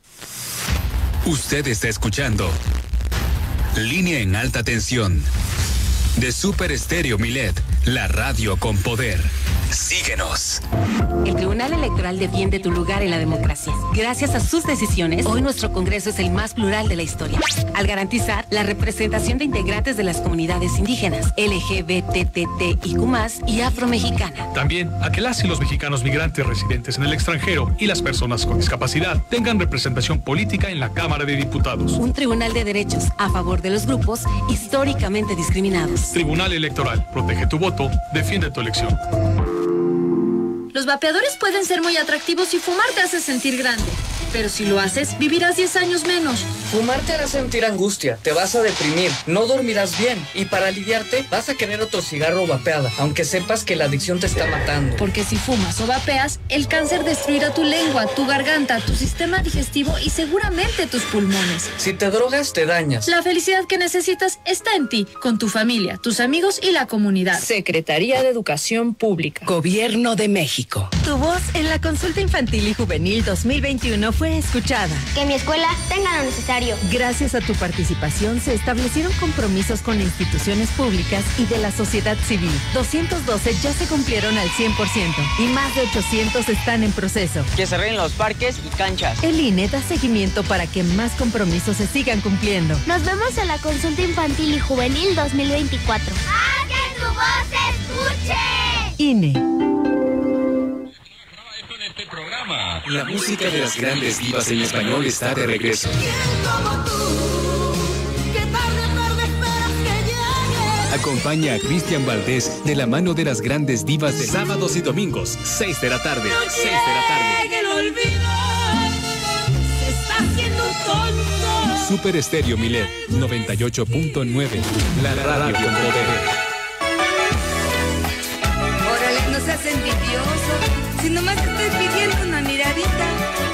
Usted está escuchando Línea en Alta Tensión de Super Estéreo Milet, la radio con poder. Síguenos. El Tribunal Electoral defiende tu lugar en la democracia. Gracias a sus decisiones, hoy nuestro Congreso es el más plural de la historia, al garantizar la representación de integrantes de las comunidades indígenas, L G B T T I Q más, y afromexicana. También a que las y los mexicanos migrantes residentes en el extranjero y las personas con discapacidad tengan representación política en la Cámara de Diputados. Un tribunal de derechos a favor de los grupos históricamente discriminados. Tribunal Electoral, protege tu voto, defiende tu elección. Los vapeadores pueden ser muy atractivos y fumar te hace sentir grande. Pero si lo haces, vivirás diez años menos. Fumar te hará sentir angustia, te vas a deprimir, no dormirás bien y para aliviarte vas a querer otro cigarro o vapeada, aunque sepas que la adicción te está matando. Porque si fumas o vapeas, el cáncer destruirá tu lengua, tu garganta, tu sistema digestivo y seguramente tus pulmones. Si te drogas, te dañas. La felicidad que necesitas está en ti, con tu familia, tus amigos y la comunidad. Secretaría de Educación Pública. Gobierno de México. Tu voz en la consulta infantil y juvenil dos mil veintiuno fue escuchada. Que mi escuela tenga lo necesario. Gracias a tu participación se establecieron compromisos con instituciones públicas y de la sociedad civil. doscientos doce ya se cumplieron al cien por ciento y más de ochocientos están en proceso. Que se arreglen los parques y canchas. El I N E da seguimiento para que más compromisos se sigan cumpliendo. Nos vemos en la consulta infantil y juvenil dos mil veinticuatro. ¡Haz que tu voz se escuche! I N E. La música de las grandes divas en español está de regreso. Acompaña a Cristian Valdés de la mano de las grandes divas de sábados y domingos, seis de la tarde, seis de la tarde. El olvido se está haciendo tonto. Super Estéreo Milet, noventa y ocho punto nueve, la radio con poder. Órale, no seas envidioso. Si nomás te estoy pidiendo una miradita.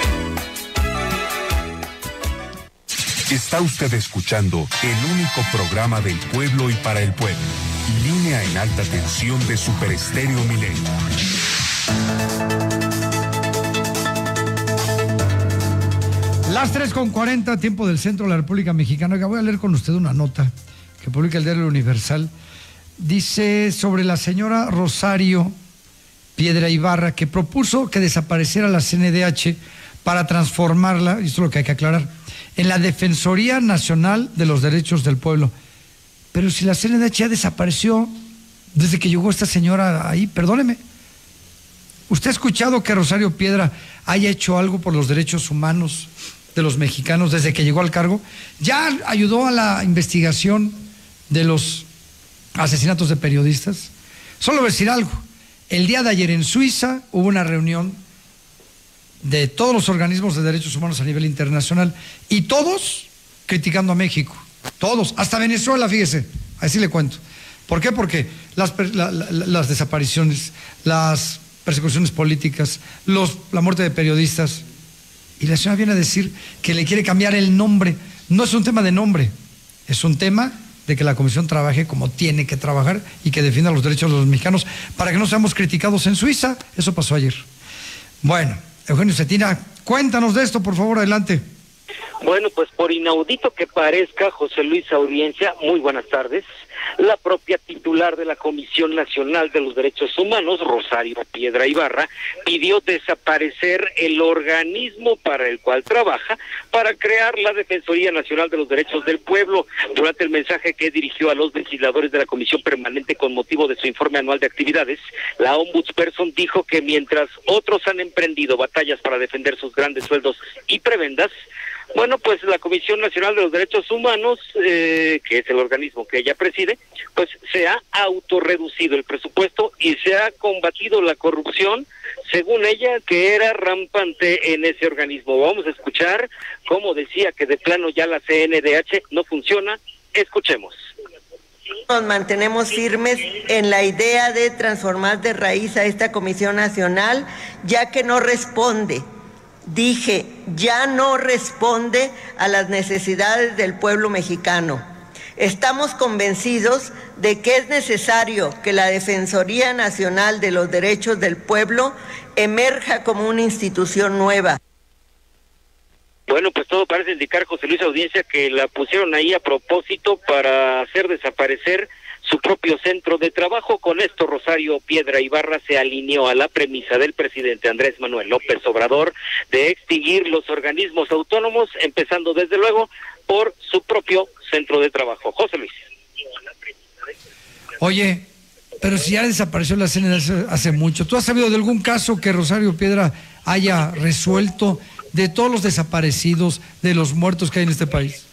Está usted escuchando el único programa del pueblo y para el pueblo. Línea en Alta Tensión de Super Estéreo Milet. Las tres con cuarenta, tiempo del centro de la República Mexicana. Oiga, voy a leer con usted una nota que publica el Diario Universal. Dice sobre la señora Rosario Piedra Ibarra, que propuso que desapareciera la C N D H para transformarla, y esto es lo que hay que aclarar, en la Defensoría Nacional de los Derechos del Pueblo. Pero si la C N D H ya desapareció desde que llegó esta señora ahí, perdóneme. ¿Usted ha escuchado que Rosario Piedra haya hecho algo por los derechos humanos de los mexicanos desde que llegó al cargo? ¿Ya ayudó a la investigación de los asesinatos de periodistas? Solo voy a decir algo. El día de ayer en Suiza hubo una reunión de todos los organismos de derechos humanos a nivel internacional y todos criticando a México, todos, hasta Venezuela, fíjese, así le cuento. ¿Por qué? Porque las, la, la, las desapariciones, las persecuciones políticas, los, la muerte de periodistas, y la señora viene a decir que le quiere cambiar el nombre. No es un tema de nombre, es un tema de que la comisión trabaje como tiene que trabajar y que defienda los derechos de los mexicanos para que no seamos criticados en Suiza. Eso pasó ayer. Bueno, Eugenio Cetina Cuéntanos de esto, por favor, adelante. Bueno, pues por inaudito que parezca, José Luis Audiencia, muy buenas tardes. La propia titular de la Comisión Nacional de los Derechos Humanos, Rosario Piedra Ibarra, pidió desaparecer el organismo para el cual trabaja para crear la Defensoría Nacional de los Derechos del Pueblo. Durante el mensaje que dirigió a los legisladores de la Comisión Permanente con motivo de su informe anual de actividades, la ombudsperson dijo que mientras otros han emprendido batallas para defender sus grandes sueldos y prebendas, bueno, pues la Comisión Nacional de los Derechos Humanos, eh, que es el organismo que ella preside, pues se ha autorreducido el presupuesto y se ha combatido la corrupción, según ella, que era rampante en ese organismo. Vamos a escuchar cómo decía que de plano ya la C N D H no funciona. Escuchemos. Nos mantenemos firmes en la idea de transformar de raíz a esta Comisión Nacional, ya que no responde. Dije, ya no responde a las necesidades del pueblo mexicano. Estamos convencidos de que es necesario que la Defensoría Nacional de los Derechos del Pueblo emerja como una institución nueva. Bueno, pues todo parece indicar, José Luis Audiencia, que la pusieron ahí a propósito para hacer desaparecer su propio centro de trabajo. Con esto, Rosario Piedra Ibarra se alineó a la premisa del presidente Andrés Manuel López Obrador de extinguir los organismos autónomos, empezando desde luego por su propio centro de trabajo. José Luis. Oye, pero si ya desapareció la C N D H hace, hace mucho, ¿tú has sabido de algún caso que Rosario Piedra haya resuelto de todos los desaparecidos, de los muertos que hay en este país?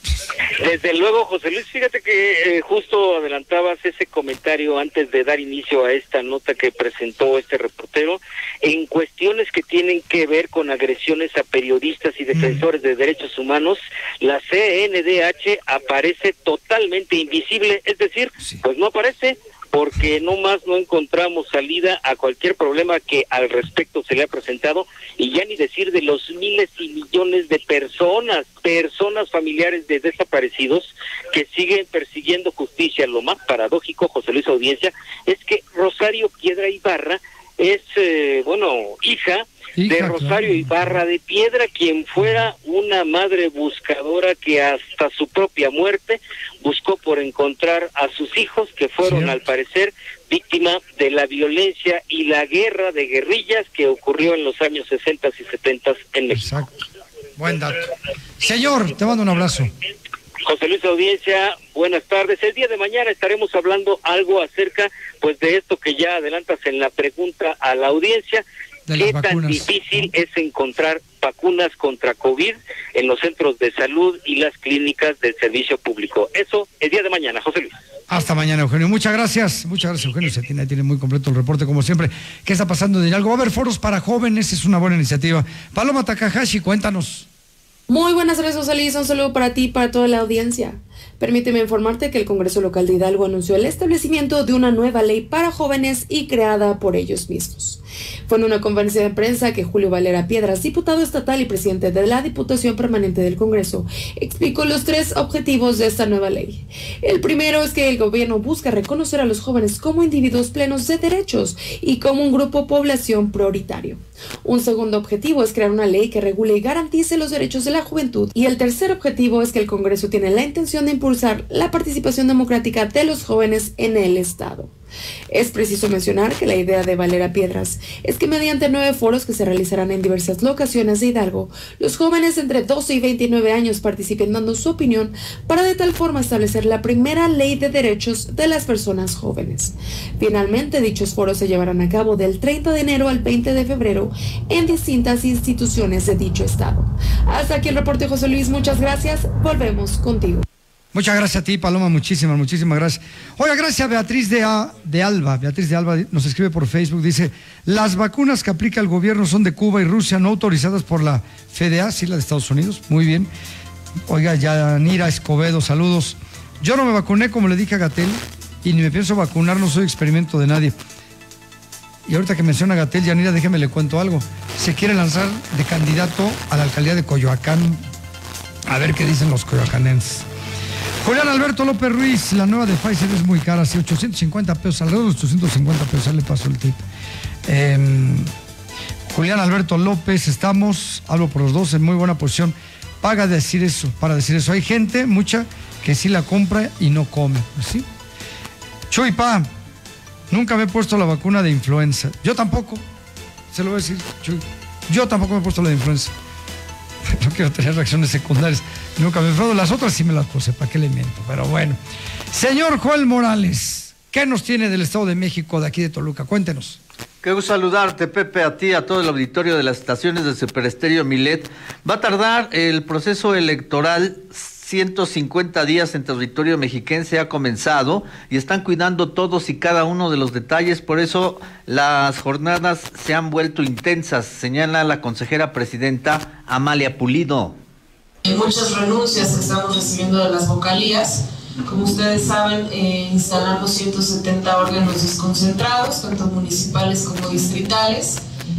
Desde luego, José Luis, fíjate que eh, justo adelantabas ese comentario antes de dar inicio a esta nota que presentó este reportero, en cuestiones que tienen que ver con agresiones a periodistas y defensores mm. de derechos humanos, la C N D H aparece totalmente invisible, es decir, sí. pues no aparece, porque no más no encontramos salida a cualquier problema que al respecto se le ha presentado, y ya ni decir de los miles y millones de personas, personas familiares de desaparecidos que siguen persiguiendo justicia. Lo más paradójico, José Luis Audiencia, es que Rosario Piedra Ibarra es, eh, bueno, hija, hija de Rosario claro. Ibarra de Piedra, quien fuera una madre buscadora que hasta su propia muerte buscó por encontrar a sus hijos, que fueron, sí. al parecer, víctima de la violencia y la guerra de guerrillas que ocurrió en los años sesenta y setenta en México. Exacto. Buen dato. Señor, te mando un abrazo. José Luis Audiencia, buenas tardes. El día de mañana estaremos hablando algo acerca, pues, de esto que ya adelantas en la pregunta a la audiencia. ¿Qué tan difícil es encontrar vacunas contra COVID en los centros de salud y las clínicas del servicio público? Eso el día de mañana, José Luis. Hasta mañana, Eugenio. Muchas gracias. Muchas gracias, Eugenio. Se tiene, tiene muy completo el reporte, como siempre. ¿Qué está pasando en Hidalgo? Va a haber foros para jóvenes, es una buena iniciativa. Paloma Takahashi, cuéntanos. Muy buenas tardes, José Luis. Un saludo para ti y para toda la audiencia. Permíteme informarte que el Congreso Local de Hidalgo anunció el establecimiento de una nueva ley para jóvenes y creada por ellos mismos. Fue en una conferencia de prensa que Julio Valera Piedras, diputado estatal y presidente de la Diputación Permanente del Congreso, explicó los tres objetivos de esta nueva ley. El primero es que el gobierno busca reconocer a los jóvenes como individuos plenos de derechos y como un grupo población prioritario. Un segundo objetivo es crear una ley que regule y garantice los derechos de la juventud. Y el tercer objetivo es que el Congreso tiene la intención de impulsar la participación democrática de los jóvenes en el Estado. Es preciso mencionar que la idea de Valera Piedras es que mediante nueve foros que se realizarán en diversas locaciones de Hidalgo, los jóvenes entre doce y veintinueve años participen dando su opinión para de tal forma establecer la primera ley de derechos de las personas jóvenes. Finalmente, dichos foros se llevarán a cabo del treinta de enero al veinte de febrero en distintas instituciones de dicho estado. Hasta aquí el reporte, José Luis. Muchas gracias. Volvemos contigo. Muchas gracias a ti, Paloma, muchísimas, muchísimas gracias. Oiga, gracias a Beatriz de, a, de Alba. Beatriz de Alba nos escribe por Facebook, dice, las vacunas que aplica el gobierno son de Cuba y Rusia, no autorizadas por la F D A, sí, la de Estados Unidos, muy bien. Oiga, Yanira Escobedo, saludos. Yo no me vacuné, como le dije a Gatell, y ni me pienso vacunar, no soy experimento de nadie. Y ahorita que menciona a Gatell, Yanira, déjeme le cuento algo. Se quiere lanzar de candidato a la alcaldía de Coyoacán. A ver qué dicen los coyoacanenses. Julián Alberto López Ruiz, la nueva de Pfizer es muy cara, sí, ochocientos cincuenta pesos, alrededor de ochocientos cincuenta pesos, le pasó el tip. Eh, Julián Alberto López, estamos, hablo por los dos, en muy buena posición. Paga decir eso, para decir eso. Hay gente, mucha, que sí la compra y no come, ¿sí? Chuy Pa, nunca me he puesto la vacuna de influenza. Yo tampoco, se lo voy a decir, Chuy. Yo tampoco me he puesto la de influenza. No quiero tener reacciones secundarias. Nunca me he puesto, las otras sí me las puse, ¿para qué le miento? Pero bueno. Señor Joel Morales, ¿qué nos tiene del Estado de México, de aquí de Toluca? Cuéntenos. Qué gusto saludarte, Pepe, a ti, a todo el auditorio de las estaciones de Super Estéreo Milet. Va a tardar el proceso electoral ciento cincuenta días en territorio mexiquense, ha comenzado y están cuidando todos y cada uno de los detalles, por eso las jornadas se han vuelto intensas, señala la consejera presidenta Amalia Pulido. Muchas renuncias que estamos recibiendo de las vocalías. Como ustedes saben, eh, instalamos ciento setenta órganos desconcentrados, tanto municipales como distritales.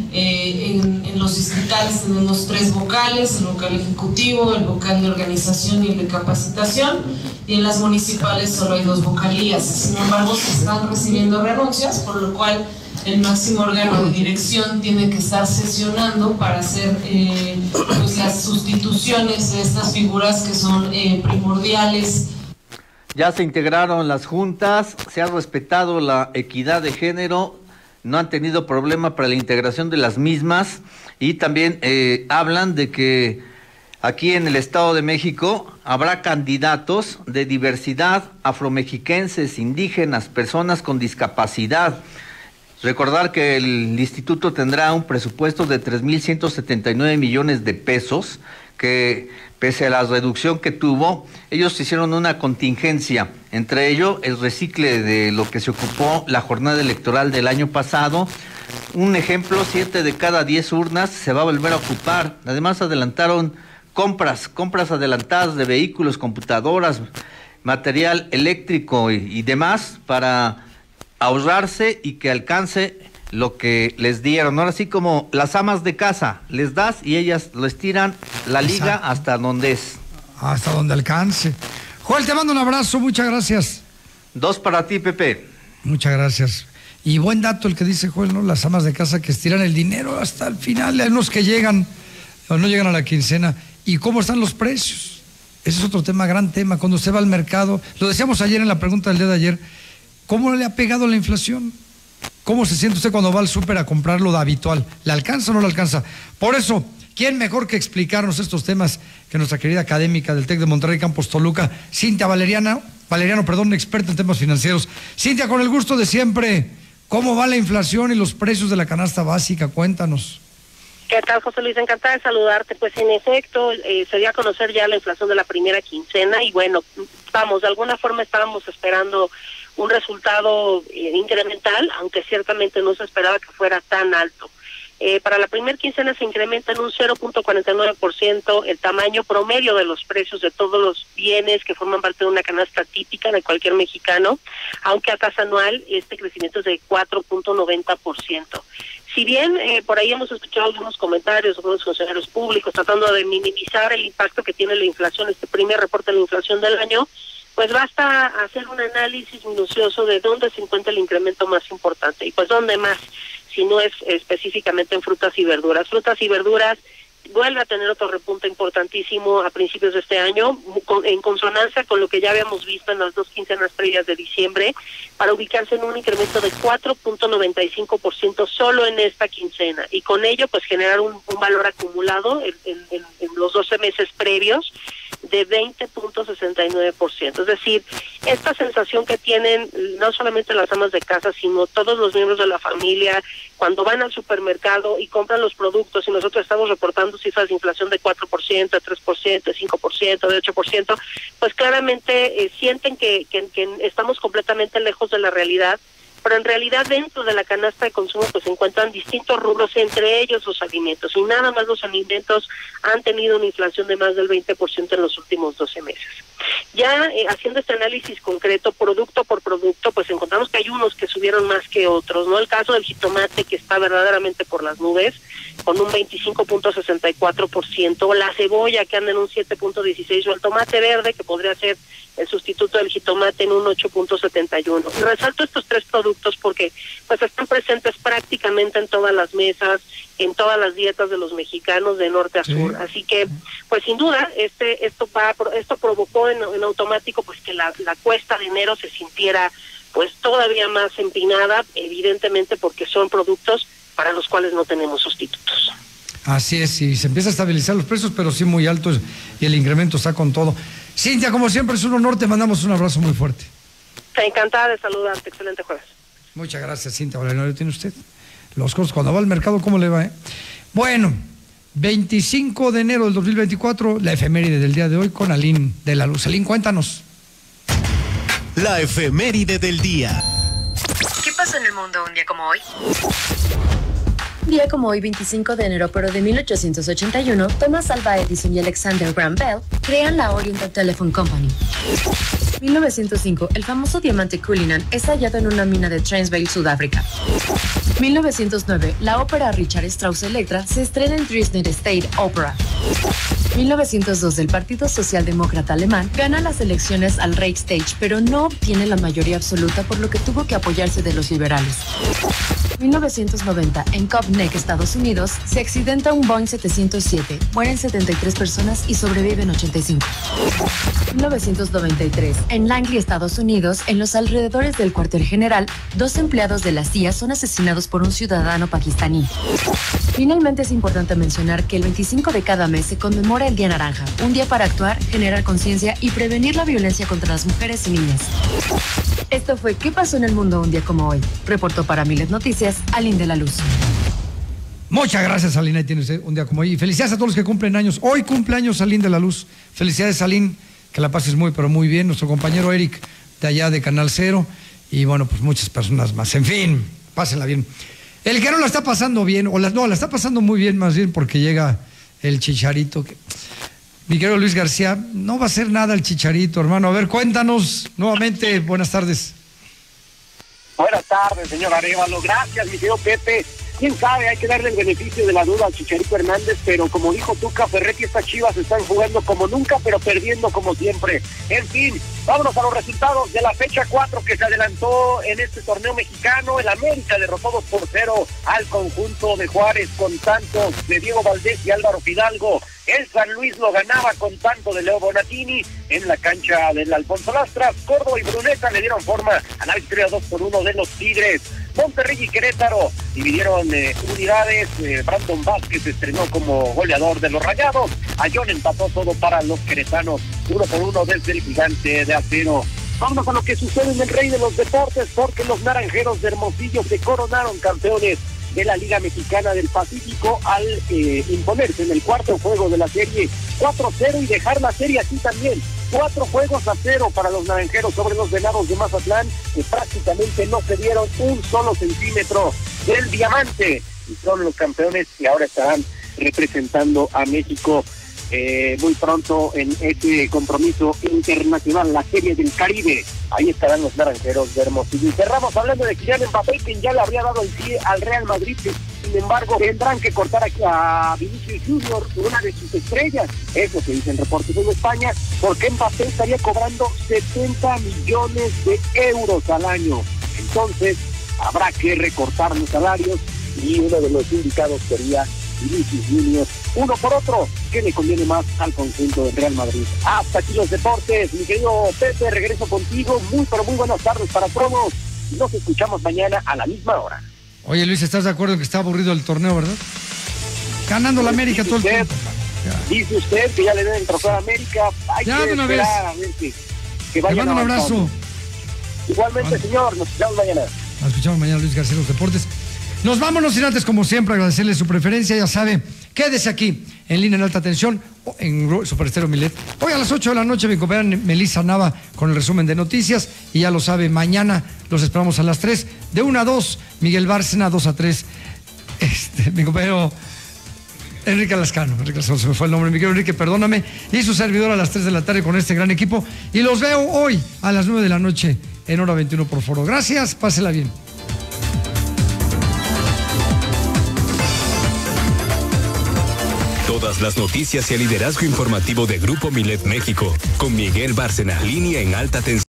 Eh, en, en los distritales tenemos tres vocales, el vocal ejecutivo, el vocal de organización y el de capacitación, y en las municipales solo hay dos vocalías. Sin embargo, se están recibiendo renuncias, por lo cual el máximo órgano de dirección tiene que estar sesionando para hacer eh, pues las sustituciones de estas figuras que son eh, primordiales. Ya se integraron las juntas, se ha respetado la equidad de género, no han tenido problema para la integración de las mismas y también eh, hablan de que aquí en el Estado de México habrá candidatos de diversidad, afromexiquenses, indígenas, personas con discapacidad. Recordar que el instituto tendrá un presupuesto de tres mil ciento setenta y nueve millones de pesos, que pese a la reducción que tuvo, ellos hicieron una contingencia, entre ello el recicle de lo que se ocupó la jornada electoral del año pasado. Un ejemplo, siete de cada diez urnas se va a volver a ocupar. Además adelantaron compras, compras adelantadas de vehículos, computadoras, material eléctrico y, y demás para ahorrarse y que alcance lo que les dieron. Ahora sí, como las amas de casa, les das y ellas lo estiran la liga. Exacto. Hasta donde es. Hasta donde alcance. Joel, te mando un abrazo, muchas gracias. Dos para ti, Pepe. Muchas gracias. Y buen dato el que dice Joel, ¿no? Las amas de casa que estiran el dinero hasta el final. Hay unos que llegan o no llegan a la quincena. ¿Y cómo están los precios? Ese es otro tema, gran tema. Cuando usted va al mercado, lo decíamos ayer en la pregunta del día de ayer, ¿cómo le ha pegado la inflación? ¿Cómo se siente usted cuando va al súper a comprar lo de habitual? ¿Le alcanza o no le alcanza? Por eso, ¿quién mejor que explicarnos estos temas que nuestra querida académica del TEC de Monterrey, Campus Toluca, Cintia Valeriano, Valeriano, perdón, experta en temas financieros? Cintia, con el gusto de siempre, ¿cómo va la inflación y los precios de la canasta básica? Cuéntanos. ¿Qué tal, José Luis? Encantada de saludarte. Pues en efecto, eh, se dio a conocer ya la inflación de la primera quincena y bueno, vamos, de alguna forma estábamos esperando un resultado eh, incremental, aunque ciertamente no se esperaba que fuera tan alto. Eh, para la primera quincena se incrementa en un cero punto cuarenta y nueve por ciento el tamaño promedio de los precios de todos los bienes que forman parte de una canasta típica de cualquier mexicano, aunque a tasa anual este crecimiento es de cuatro punto noventa por ciento. Si bien eh, por ahí hemos escuchado algunos comentarios de algunos funcionarios públicos tratando de minimizar el impacto que tiene la inflación, este primer reporte de la inflación del año, pues basta hacer un análisis minucioso de dónde se encuentra el incremento más importante. Y pues dónde más, si no es específicamente en frutas y verduras. Frutas y verduras vuelve a tener otro repunte importantísimo a principios de este año, en consonancia con lo que ya habíamos visto en las dos quincenas previas de diciembre, para ubicarse en un incremento de cuatro punto noventa y cinco por ciento solo en esta quincena, y con ello pues generar un, un valor acumulado en, en, en los doce meses previos de veinte punto sesenta y nueve por ciento. Es decir, esta sensación que tienen no solamente las amas de casa, sino todos los miembros de la familia, cuando van al supermercado y compran los productos y nosotros estamos reportando cifras de inflación de cuatro por ciento, de tres por ciento, de cinco por ciento, de ocho por ciento, pues claramente eh, sienten que, que, que estamos completamente lejos de la realidad, pero en realidad dentro de la canasta de consumo pues se encuentran distintos rubros, entre ellos los alimentos, y nada más los alimentos han tenido una inflación de más del veinte por ciento en los últimos doce meses. Ya eh, haciendo este análisis concreto, producto por producto, pues encontramos que hay unos que subieron más que otros, ¿no? El caso del jitomate, que está verdaderamente por las nubes, con un veinticinco punto sesenta y cuatro por ciento, la cebolla, que anda en un siete punto dieciséis por ciento, o el tomate verde, que podría ser el sustituto del jitomate, en un ocho punto setenta y uno por ciento. Y resalto estos tres productos porque pues están presentes prácticamente en todas las mesas, en todas las dietas de los mexicanos de norte a sur. Sí. Así que, pues sin duda, este esto va, esto provocó en, en automático pues que la, la cuesta de enero se sintiera pues todavía más empinada, evidentemente porque son productos para los cuales no tenemos sustitutos. Así es, y se empieza a estabilizar los precios, pero sí muy altos, y el incremento está con todo. Cintia, como siempre, es un honor, te mandamos un abrazo muy fuerte. Encantada de saludarte, excelente jueves. Muchas gracias, Cintia. Valerio, ¿tiene usted? Los costos, cuando va al mercado, ¿cómo le va? Eh? Bueno, veinticinco de enero del dos mil veinticuatro, la efeméride del día de hoy con Aline de la Luz. Aline, cuéntanos. La efeméride del día. ¿Qué pasó en el mundo un día como hoy? Día como hoy, veinticinco de enero, pero de mil ochocientos ochenta y uno, Thomas Alva Edison y Alexander Graham Bell crean la Oriental Telephone Company. mil novecientos cinco, el famoso diamante Cullinan es hallado en una mina de Transvaal, Sudáfrica. mil novecientos nueve, la ópera Richard Strauss Electra se estrena en Dresden State Opera. mil novecientos dos, el Partido Socialdemócrata Alemán gana las elecciones al Reichstag, pero no obtiene la mayoría absoluta, por lo que tuvo que apoyarse de los liberales. mil novecientos noventa, en Cove Neck, Estados Unidos, se accidenta un Boeing setecientos siete, mueren setenta y tres personas y sobreviven ochenta y cinco. mil novecientos noventa y tres, en Langley, Estados Unidos, en los alrededores del cuartel general, dos empleados de la C I A son asesinados por un ciudadano pakistaní. Finalmente, es importante mencionar que el veinticinco de cada mes se conmemora el Día Naranja, un día para actuar, generar conciencia y prevenir la violencia contra las mujeres y niñas. Esto fue ¿Qué pasó en el mundo un día como hoy? Reportó para Milet Noticias, Aline de la Luz. Muchas gracias, Aline. Ahí tiene usted un día como hoy. Y felicidades a todos los que cumplen años. Hoy cumpleaños Aline de la Luz. Felicidades, Aline. Que la pases muy, pero muy bien. Nuestro compañero Eric, de allá de Canal Cero. Y bueno, pues muchas personas más. En fin, pásenla bien. El que no la está pasando bien, o la, no, la está pasando muy bien más bien porque llega el Chicharito. Que, mi querido Luis García, no va a hacer nada el Chicharito, hermano. A ver, cuéntanos nuevamente. Buenas tardes. Buenas tardes, señor Arévalo. Gracias, mi querido Pepe. Quién sabe, hay que darle el beneficio de la duda al Chicharito Hernández, pero como dijo Tuca Ferretti, estas Chivas están jugando como nunca, pero perdiendo como siempre. En fin, vámonos a los resultados de la fecha cuatro que se adelantó en este torneo mexicano. El América derrotó dos por cero al conjunto de Juárez con tantos de Diego Valdés y Álvaro Fidalgo. El San Luis lo ganaba con tanto de Leo Bonatini en la cancha del Alfonso Lastras. Córdoba y Bruneta le dieron forma a la victoria dos por uno de los Tigres. Monterrey y Querétaro dividieron eh, unidades. eh, Brandon Vázquez estrenó como goleador de los Rayados. Ayón empató todo para los queretanos, uno por uno desde el Gigante de Acero. Vamos a lo que sucede en el Rey de los Deportes, porque los Naranjeros de Hermosillo se coronaron campeones de la Liga Mexicana del Pacífico al eh, imponerse en el cuarto juego de la serie cuatro cero y dejar la serie así también. Cuatro juegos a cero para los naranjeros sobre los Venados de Mazatlán, que prácticamente no se dieron un solo centímetro del diamante. Y son los campeones que ahora estarán representando a México eh, muy pronto en este compromiso internacional, la Serie del Caribe. Ahí estarán los naranjeros de Hermosillo. Y cerramos hablando de Kylian Mbappé, quien ya le habría dado el pie al Real Madrid. Sin embargo, tendrán que cortar aquí a Vinicius Junior, una de sus estrellas. Es lo que dicen reportes en España, porque Mbappé estaría cobrando setenta millones de euros al año. Entonces, habrá que recortar los salarios y uno de los indicados sería Vinicius Junior, uno por otro, que le conviene más al conjunto del Real Madrid. Hasta aquí los deportes, mi querido Pepe, regreso contigo. Muy, pero muy buenas tardes para todos. Nos escuchamos mañana a la misma hora. Oye, Luis, ¿estás de acuerdo en que está aburrido el torneo, verdad? Ganando la América todo el tiempo. Dice usted que ya le den el trofeo a América. Hay ya que de una vez. A ver que, que vayan Te mando un abrazo. Igualmente, Bueno. señor, nos escuchamos mañana. Nos escuchamos mañana, Luis García, los deportes. Nos vámonos sin antes, como siempre, agradecerle su preferencia. Ya sabe, quédese aquí, en línea en alta tensión, en Super Estéreo Milet. Hoy a las ocho de la noche, mi compañera Melissa Nava con el resumen de noticias. Y ya lo sabe, mañana los esperamos a las tres. De una a dos, Miguel Bárcena, dos a tres. Este, mi compañero Enrique Lascano. Enrique Lascano, se me fue el nombre. Mi querido Enrique, perdóname. Y su servidor a las tres de la tarde con este gran equipo. Y los veo hoy a las nueve de la noche en hora veintiuno por Foro. Gracias, pásela bien. Todas las noticias y el liderazgo informativo de Grupo Milet México, con Miguel Bárcena, línea en alta tensión.